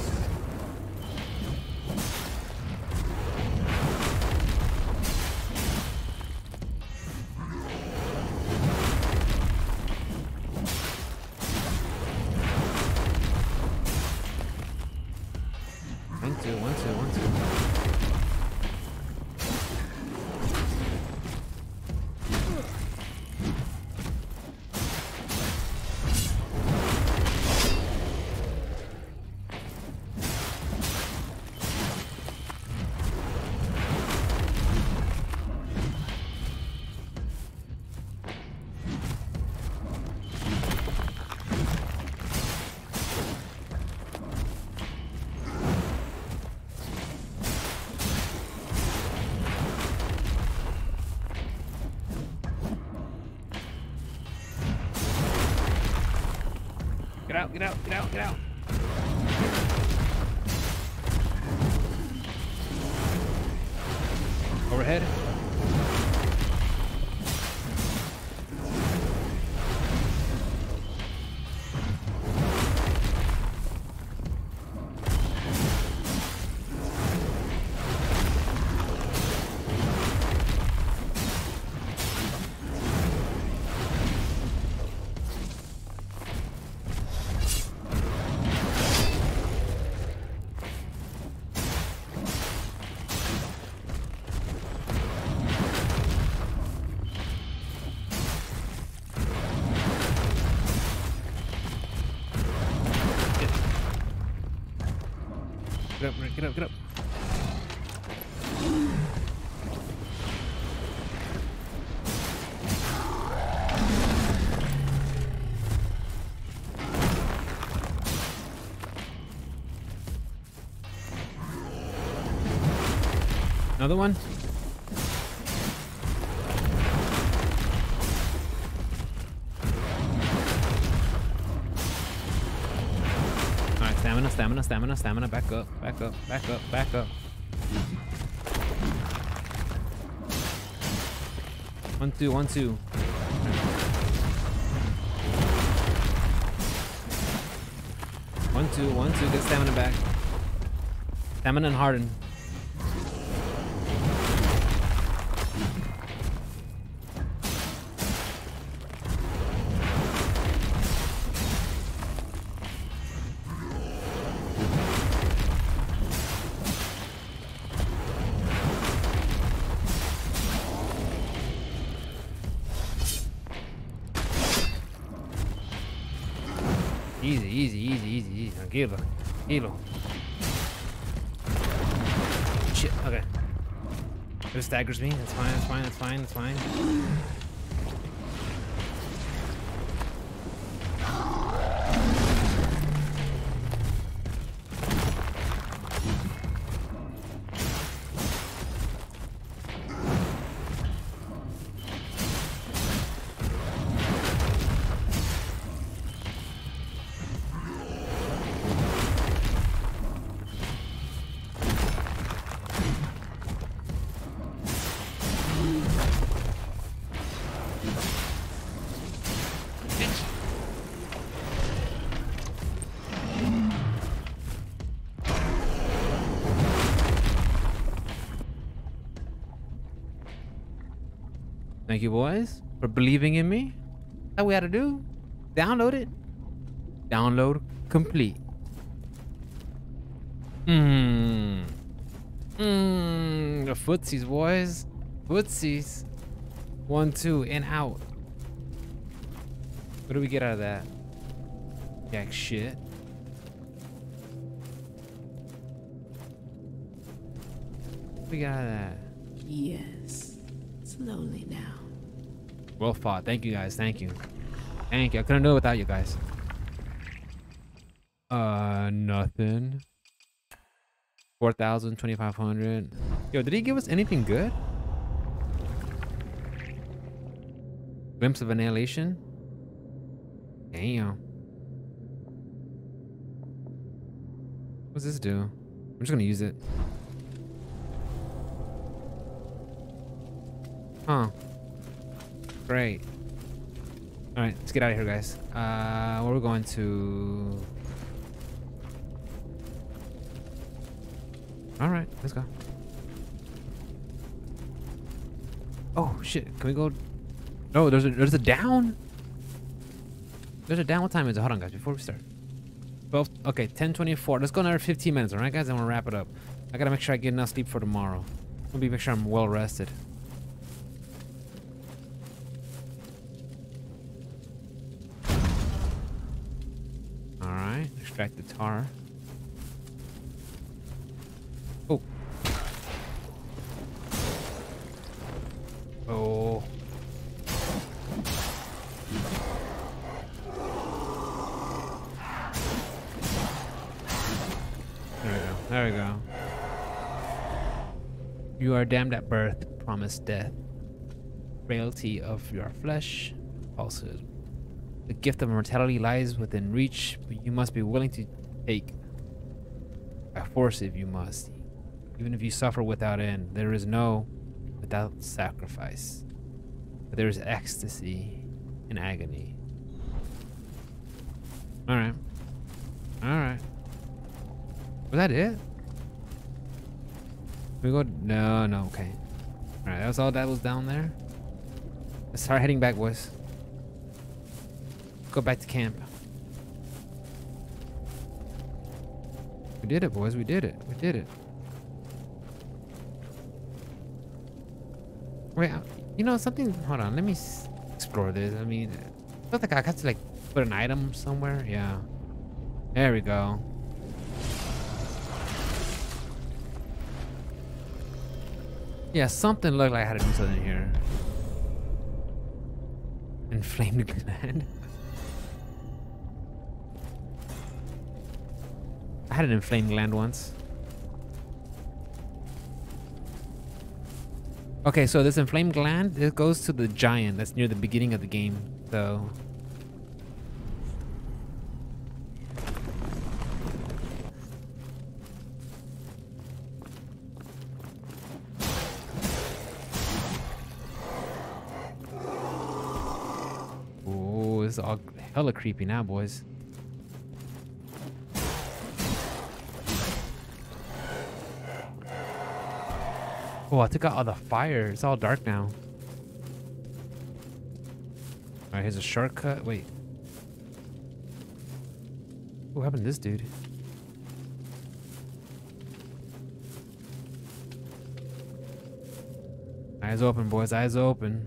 S1: Get out. Overhead. Get up. Another one? Stamina. Back up. 1, 2, 1, 2. 1, 2, 1, 2. Get stamina back. Stamina and harden. easy. Tranquilo. Tranquilo. Shit, okay. It staggers me. That's fine. Thank you, boys, for believing in me. That's what we had to do. Download it. Download complete. The footsies, boys. Footsies. 1, 2, and out. What do we get out of that? Jack shit. What do we get out of that?
S2: Yes. Slowly now.
S1: Well fought. Thank you, guys. Thank you. I couldn't do it without you guys. Nothing. 4,000, 2,500. Yo, did he give us anything good? Glimpse of Annihilation? Damn. What's this do? I'm just gonna use it. Huh. Great. Alright, let's get out of here, guys. We're going to... Alright, let's go. Oh, shit. Can we go... No, there's a down? There's a down. What time is it? Hold on, guys, before we start. 12... Okay, 10:24. Let's go another 15 minutes, alright, guys? And we'll wrap it up. I gotta make sure I get enough sleep for tomorrow. Let me make sure I'm well rested. Extract the tar. Oh. Oh. There we go. You are damned at birth, promised death. Frailty of your flesh, falsehood. The gift of immortality lies within reach, but you must be willing to take by force if you must. Even if you suffer without end, there is no without sacrifice. But there is ecstasy in agony. Alright. Alright. Was that it? We go... No, okay. Alright, that was all that was down there. Let's start heading back, boys. Go back to camp. We did it, boys. We did it. We did it. Wait, you know something? Hold on. Let me explore this. I mean, I feel like I have to like put an item somewhere. Yeah. There we go. Yeah, something looked like I had to do something here. Inflamed gland. I had an inflamed gland once. Okay, so this inflamed gland, it goes to the giant that's near the beginning of the game. So oh, this is all hella creepy now, boys. Oh, I took out all the fire. It's all dark now. Alright, here's a shortcut. Wait. What happened to this dude? Eyes open, boys. Eyes open.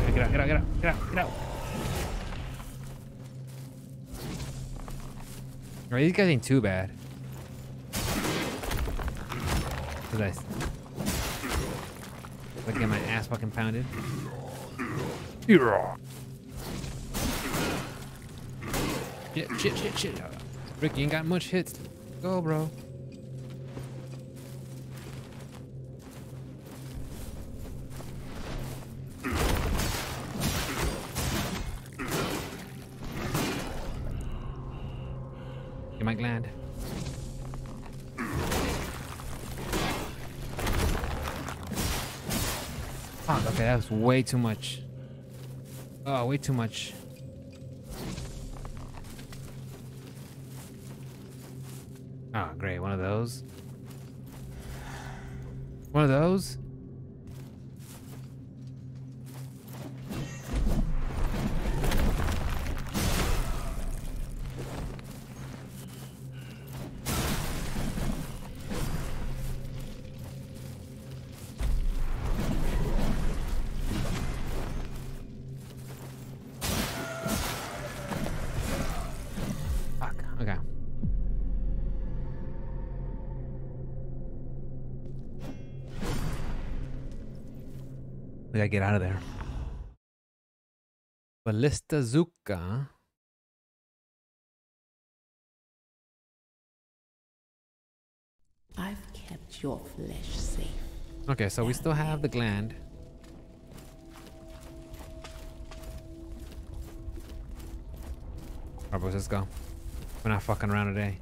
S1: Get out, get out, get out, get out, get out. Alright, these guys ain't too bad. Nice. Look at my ass fucking pounded. Shit. Rick, you ain't got much hits. Go, bro. Get my gland. Fuck, okay, that was way too much. Oh, way too much. Oh, great. One of those. One of those. We gotta get out of there. Ballista Zuka.
S2: I've kept your flesh safe.
S1: Okay, so we still have the gland. Alright, boys, let's go. We're not fucking around today.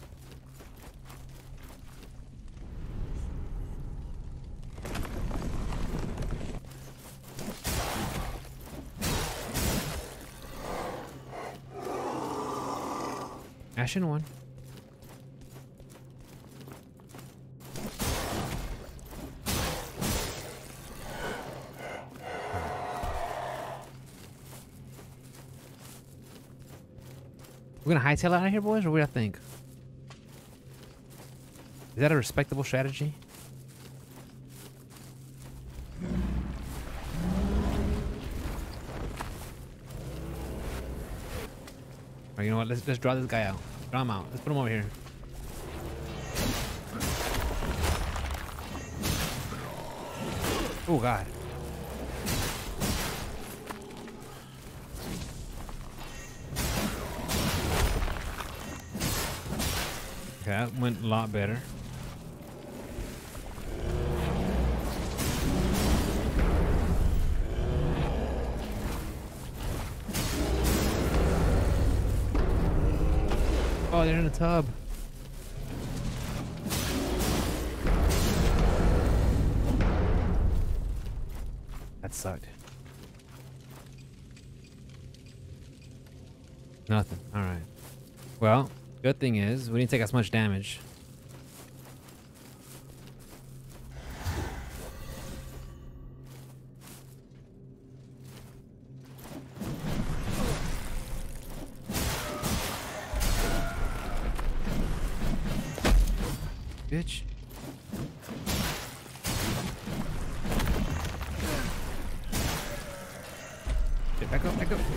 S1: Ashen one. We're gonna hightail out of here, boys, or what do you think? Is that a respectable strategy? Or you know what? Let's draw this guy out. Draw him out. Let's put him over here. Oh God. Okay, that went a lot better. Oh, they're in a tub. That sucked. Nothing. All right. Well, good thing is we didn't take as much damage. Bitch. Get back up, back up.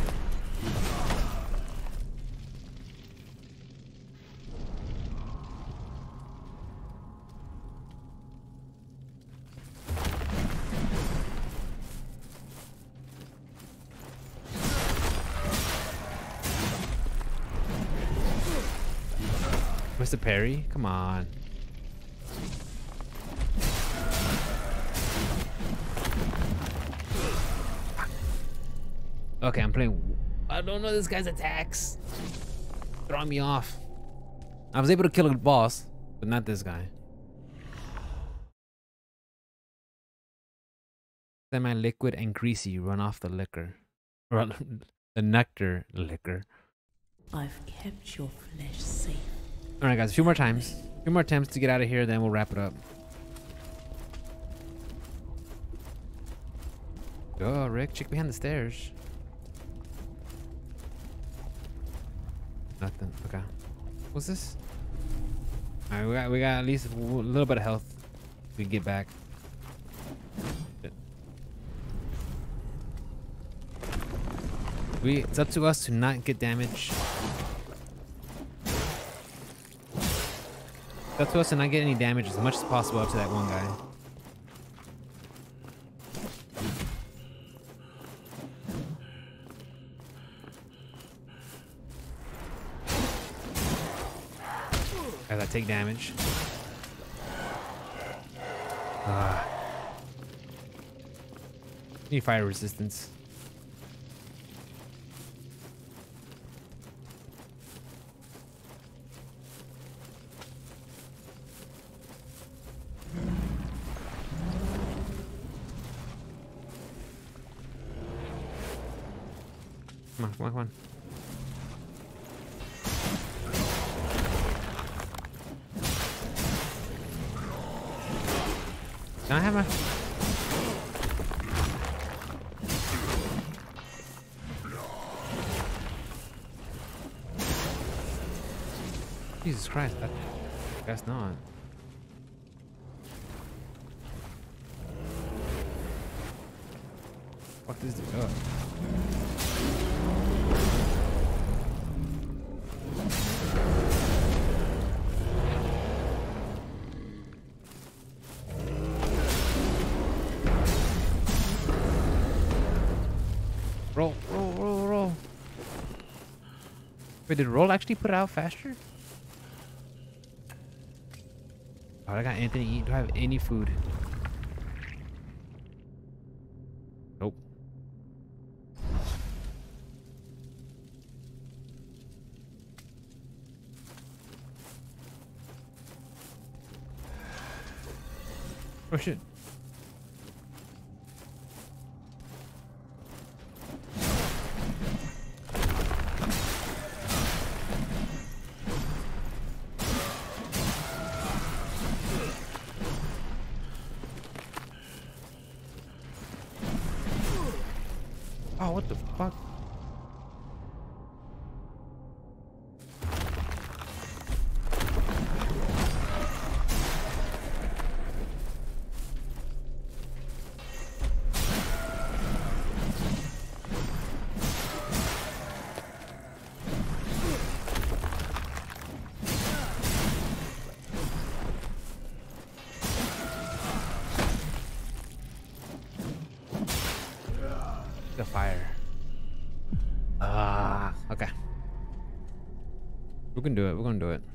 S1: Mr. Perry, come on. Okay, I'm playing. I don't know this guy's attacks. Throwing me off. I was able to kill a boss, but not this guy. Semi-liquid and greasy. Run off the liquor. Or the nectar liquor.
S2: I've kept your flesh safe.
S1: All right, guys. A few more times. A few more attempts to get out of here, then we'll wrap it up. Go, Rick. Check behind the stairs. Nothing. Okay. What's this? All right, we got at least a little bit of health. We can get back. It's up to us to not get damage. It's up to us to not get any damage as much as possible up to that one guy. As I take damage. Need fire resistance. Come on, come on, come on. Can I have my... Jesus Christ, I guess not. Fuck this dude up. Roll, roll, roll, roll. Wait, did roll actually put it out faster? Oh, I got anything to eat. Do I have any food? Nope. Oh shit. Oh, what the fuck? The fire. Okay. We can do it. We're gonna do it.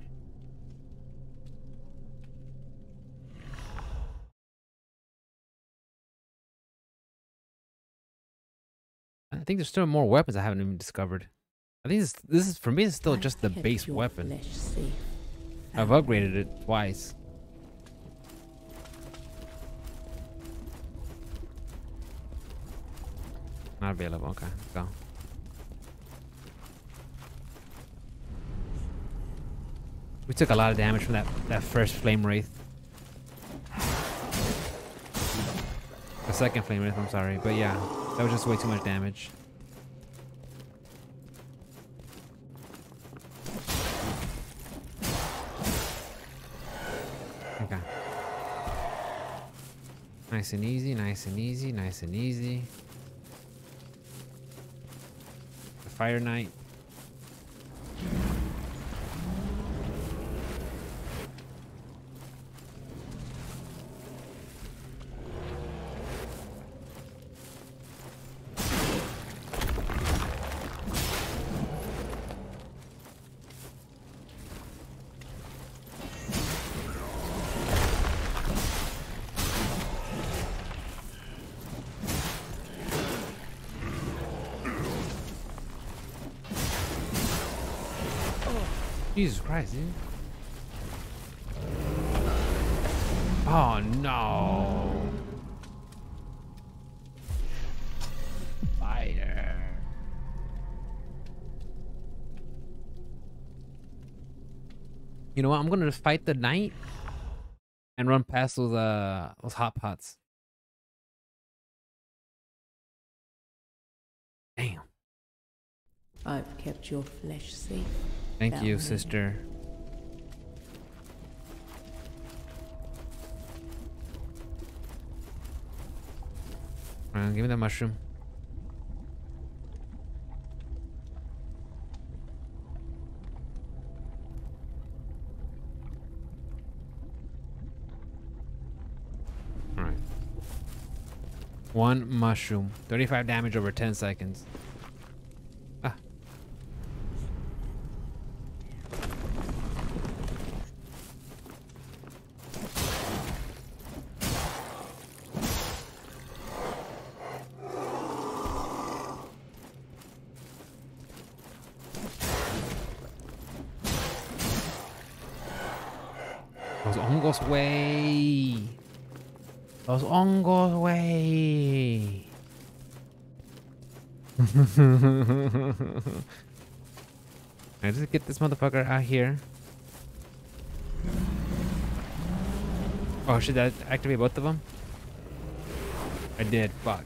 S1: I think there's still more weapons I haven't even discovered. I think this is for me. It's still just the base weapon. I've upgraded it twice. Not available. Okay, let's go. We took a lot of damage from that first flame wraith. The second flame wraith, I'm sorry, but yeah, that was just way too much damage. Okay. Nice and easy, nice and easy, nice and easy. The Fire Knight. Jesus Christ, dude. Oh no. Fire. You know what? I'm gonna fight the knight and run past those hot pots. Damn.
S2: I've kept your flesh safe.
S1: Thank you, sister. Give me that mushroom. One mushroom. 35 damage over 10 seconds. Ah. Those hongos way. Those hongos way. I just get this motherfucker out here. Oh, should I activate both of them? I did. Fuck.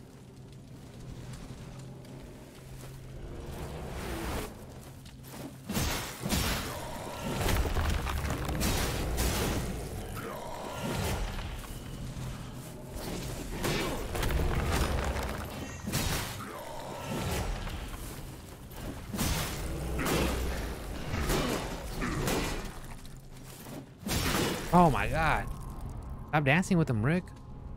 S1: Oh my god. Stop dancing with him, Rick.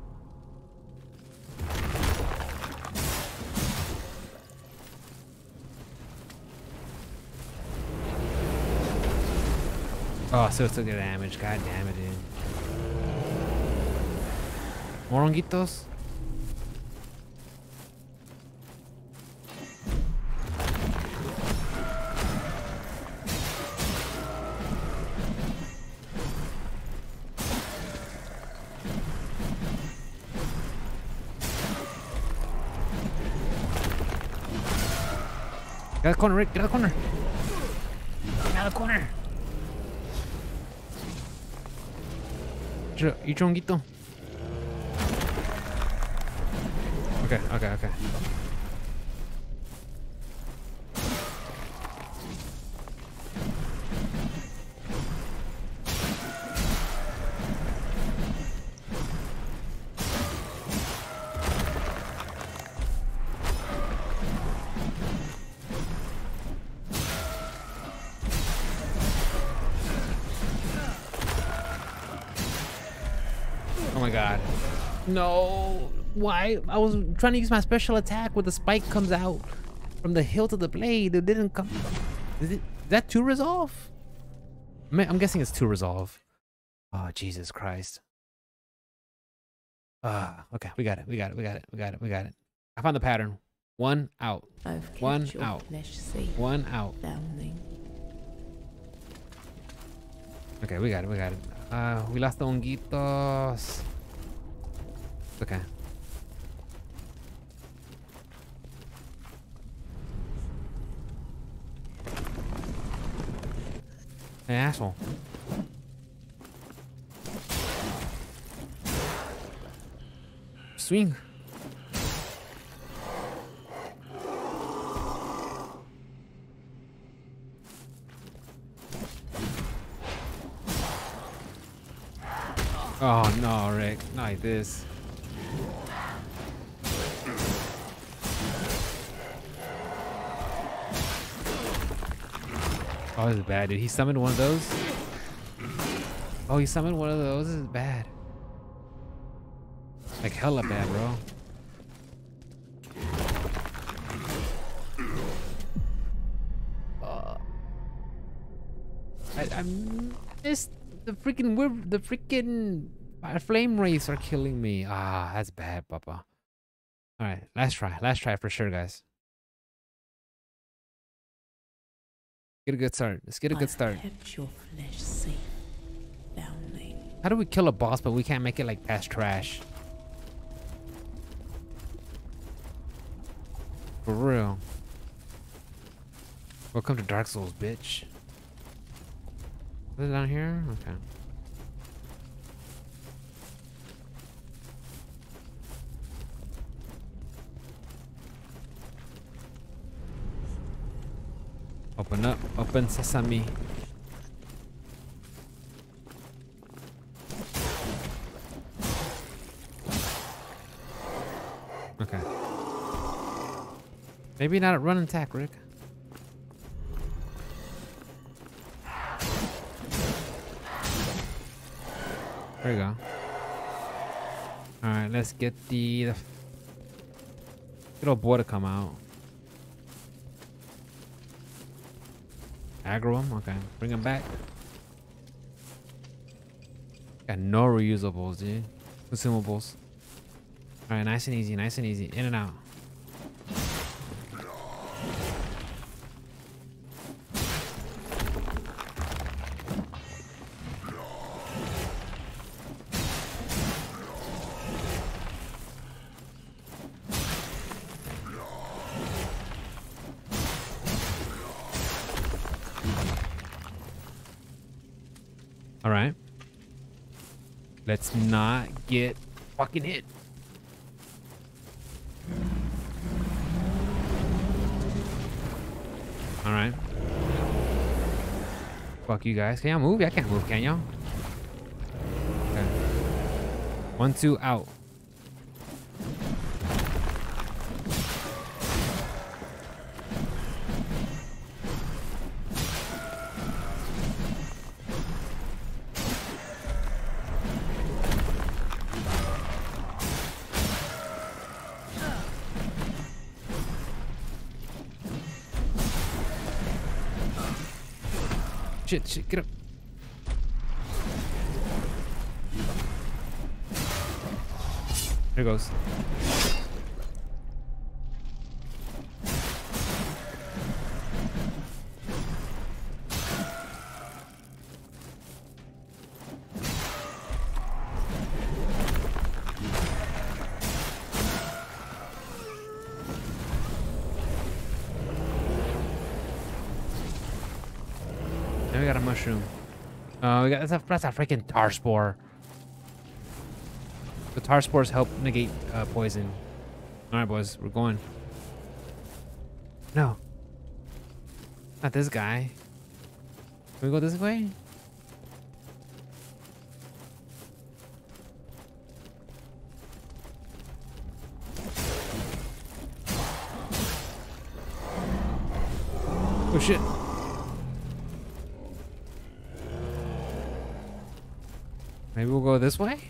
S1: Oh, still get damage. God damn it, dude. More honguitos? Get out of the corner, Rick. Get out of the corner. Get out of the corner. Eat your honguito. Okay, okay, okay. Oh my god. No. Why? I was trying to use my special attack where the spike comes out from the hilt of the blade. It didn't come. Is that 2 resolve? I'm guessing it's 2 resolve. Oh, Jesus Christ. Okay. We got it. We got it. We got it. We got it. We got it. I found the pattern. 1 out. One out.
S2: Safe,
S1: 1 out.
S2: foundling.
S1: Okay, we got it. We got it. We lost the honguitos. Okay. Hey, asshole. Swing. Oh no, Rick, not like this. Oh, this is bad, dude. He summoned one of those. Oh, he summoned one of those. This is bad. Like hella bad, bro. I missed the freaking flame wraiths are killing me. Ah, that's bad, Papa. All right, last try for sure, guys. Get a good start. Let's get a good start.
S2: Kept your flesh safe, foundling.
S1: How do we kill a boss but we can't make it like past trash? For real. Welcome to Dark Souls, bitch. Is it down here? Okay. Open up, open sesame. Okay. Maybe not a run and attack, Rick. There you go. All right, let's get the Get old boy to come out. Aggro him? Okay. Bring him back. Got no reusables, dude. Consumables. Alright, nice and easy, nice and easy. In and out. Alright. Let's not get fucking hit. Alright. Fuck you guys. Can y'all move? I can't move, can y'all? Okay. 1, 2, out. Shit, get up. There goes. Now we got a mushroom. We got that's a freaking tar spore. The tar spores help negate poison. All right, boys, we're going. No, not this guy. Can we go this way? Oh shit. Maybe we'll go this way?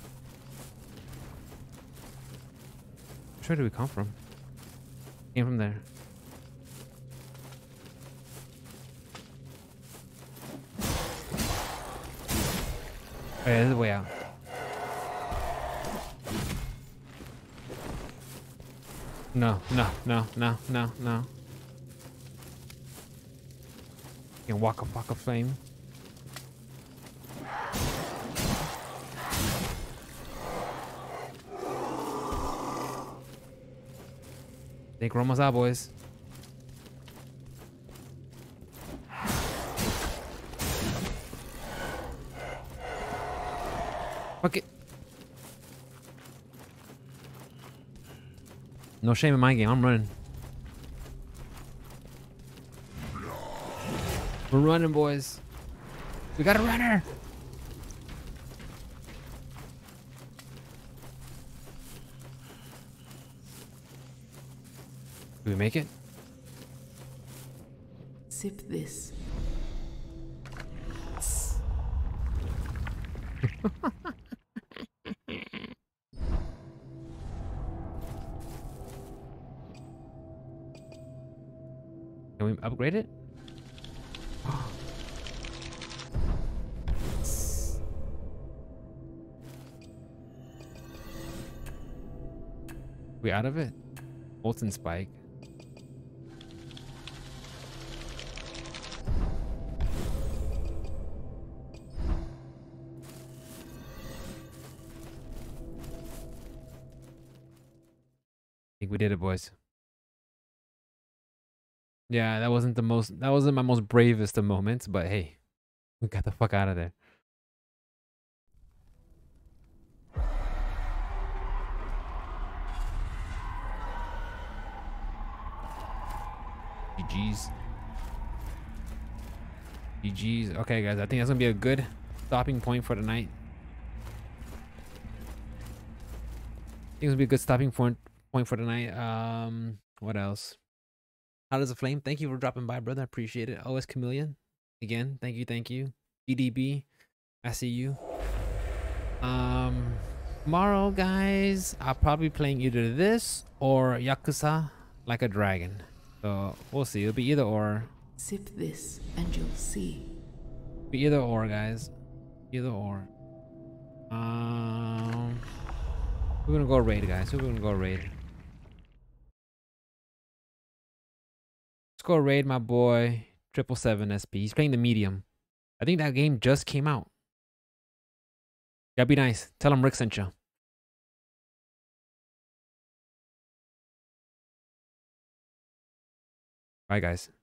S1: Where did we come from? Came from there. Oh yeah, this is the way out. No. Can Waka Flame. I think we're almost out, boys. Fuck it. No shame in my game. I'm running. We're running, boys. We got a runner. Do we make it?
S2: Sip this.
S1: Can we upgrade it? We out of it? Molten Spike. I think we did it, boys. Yeah, that wasn't my most bravest of moments, but hey, we got the fuck out of there. GG's. GG's. Okay, guys, I think that's gonna be a good stopping point for tonight. I think it's gonna be a good stopping point for tonight. What else? How does it flame? Thank you for dropping by, brother. I appreciate it. OS Chameleon. Again, thank you. GDB. I see you. Tomorrow, guys, I'll probably be playing either this or Yakuza Like a Dragon. So we'll see. It'll be either or.
S2: Sip this and you'll see.
S1: Be either or, guys. Either or. We're gonna go raid, guys. We're gonna go raid. Let's go raid my boy 777 SP. He's playing the medium. I think that game just came out. Yeah, be nice. Tell him Rick sent you. Bye, guys.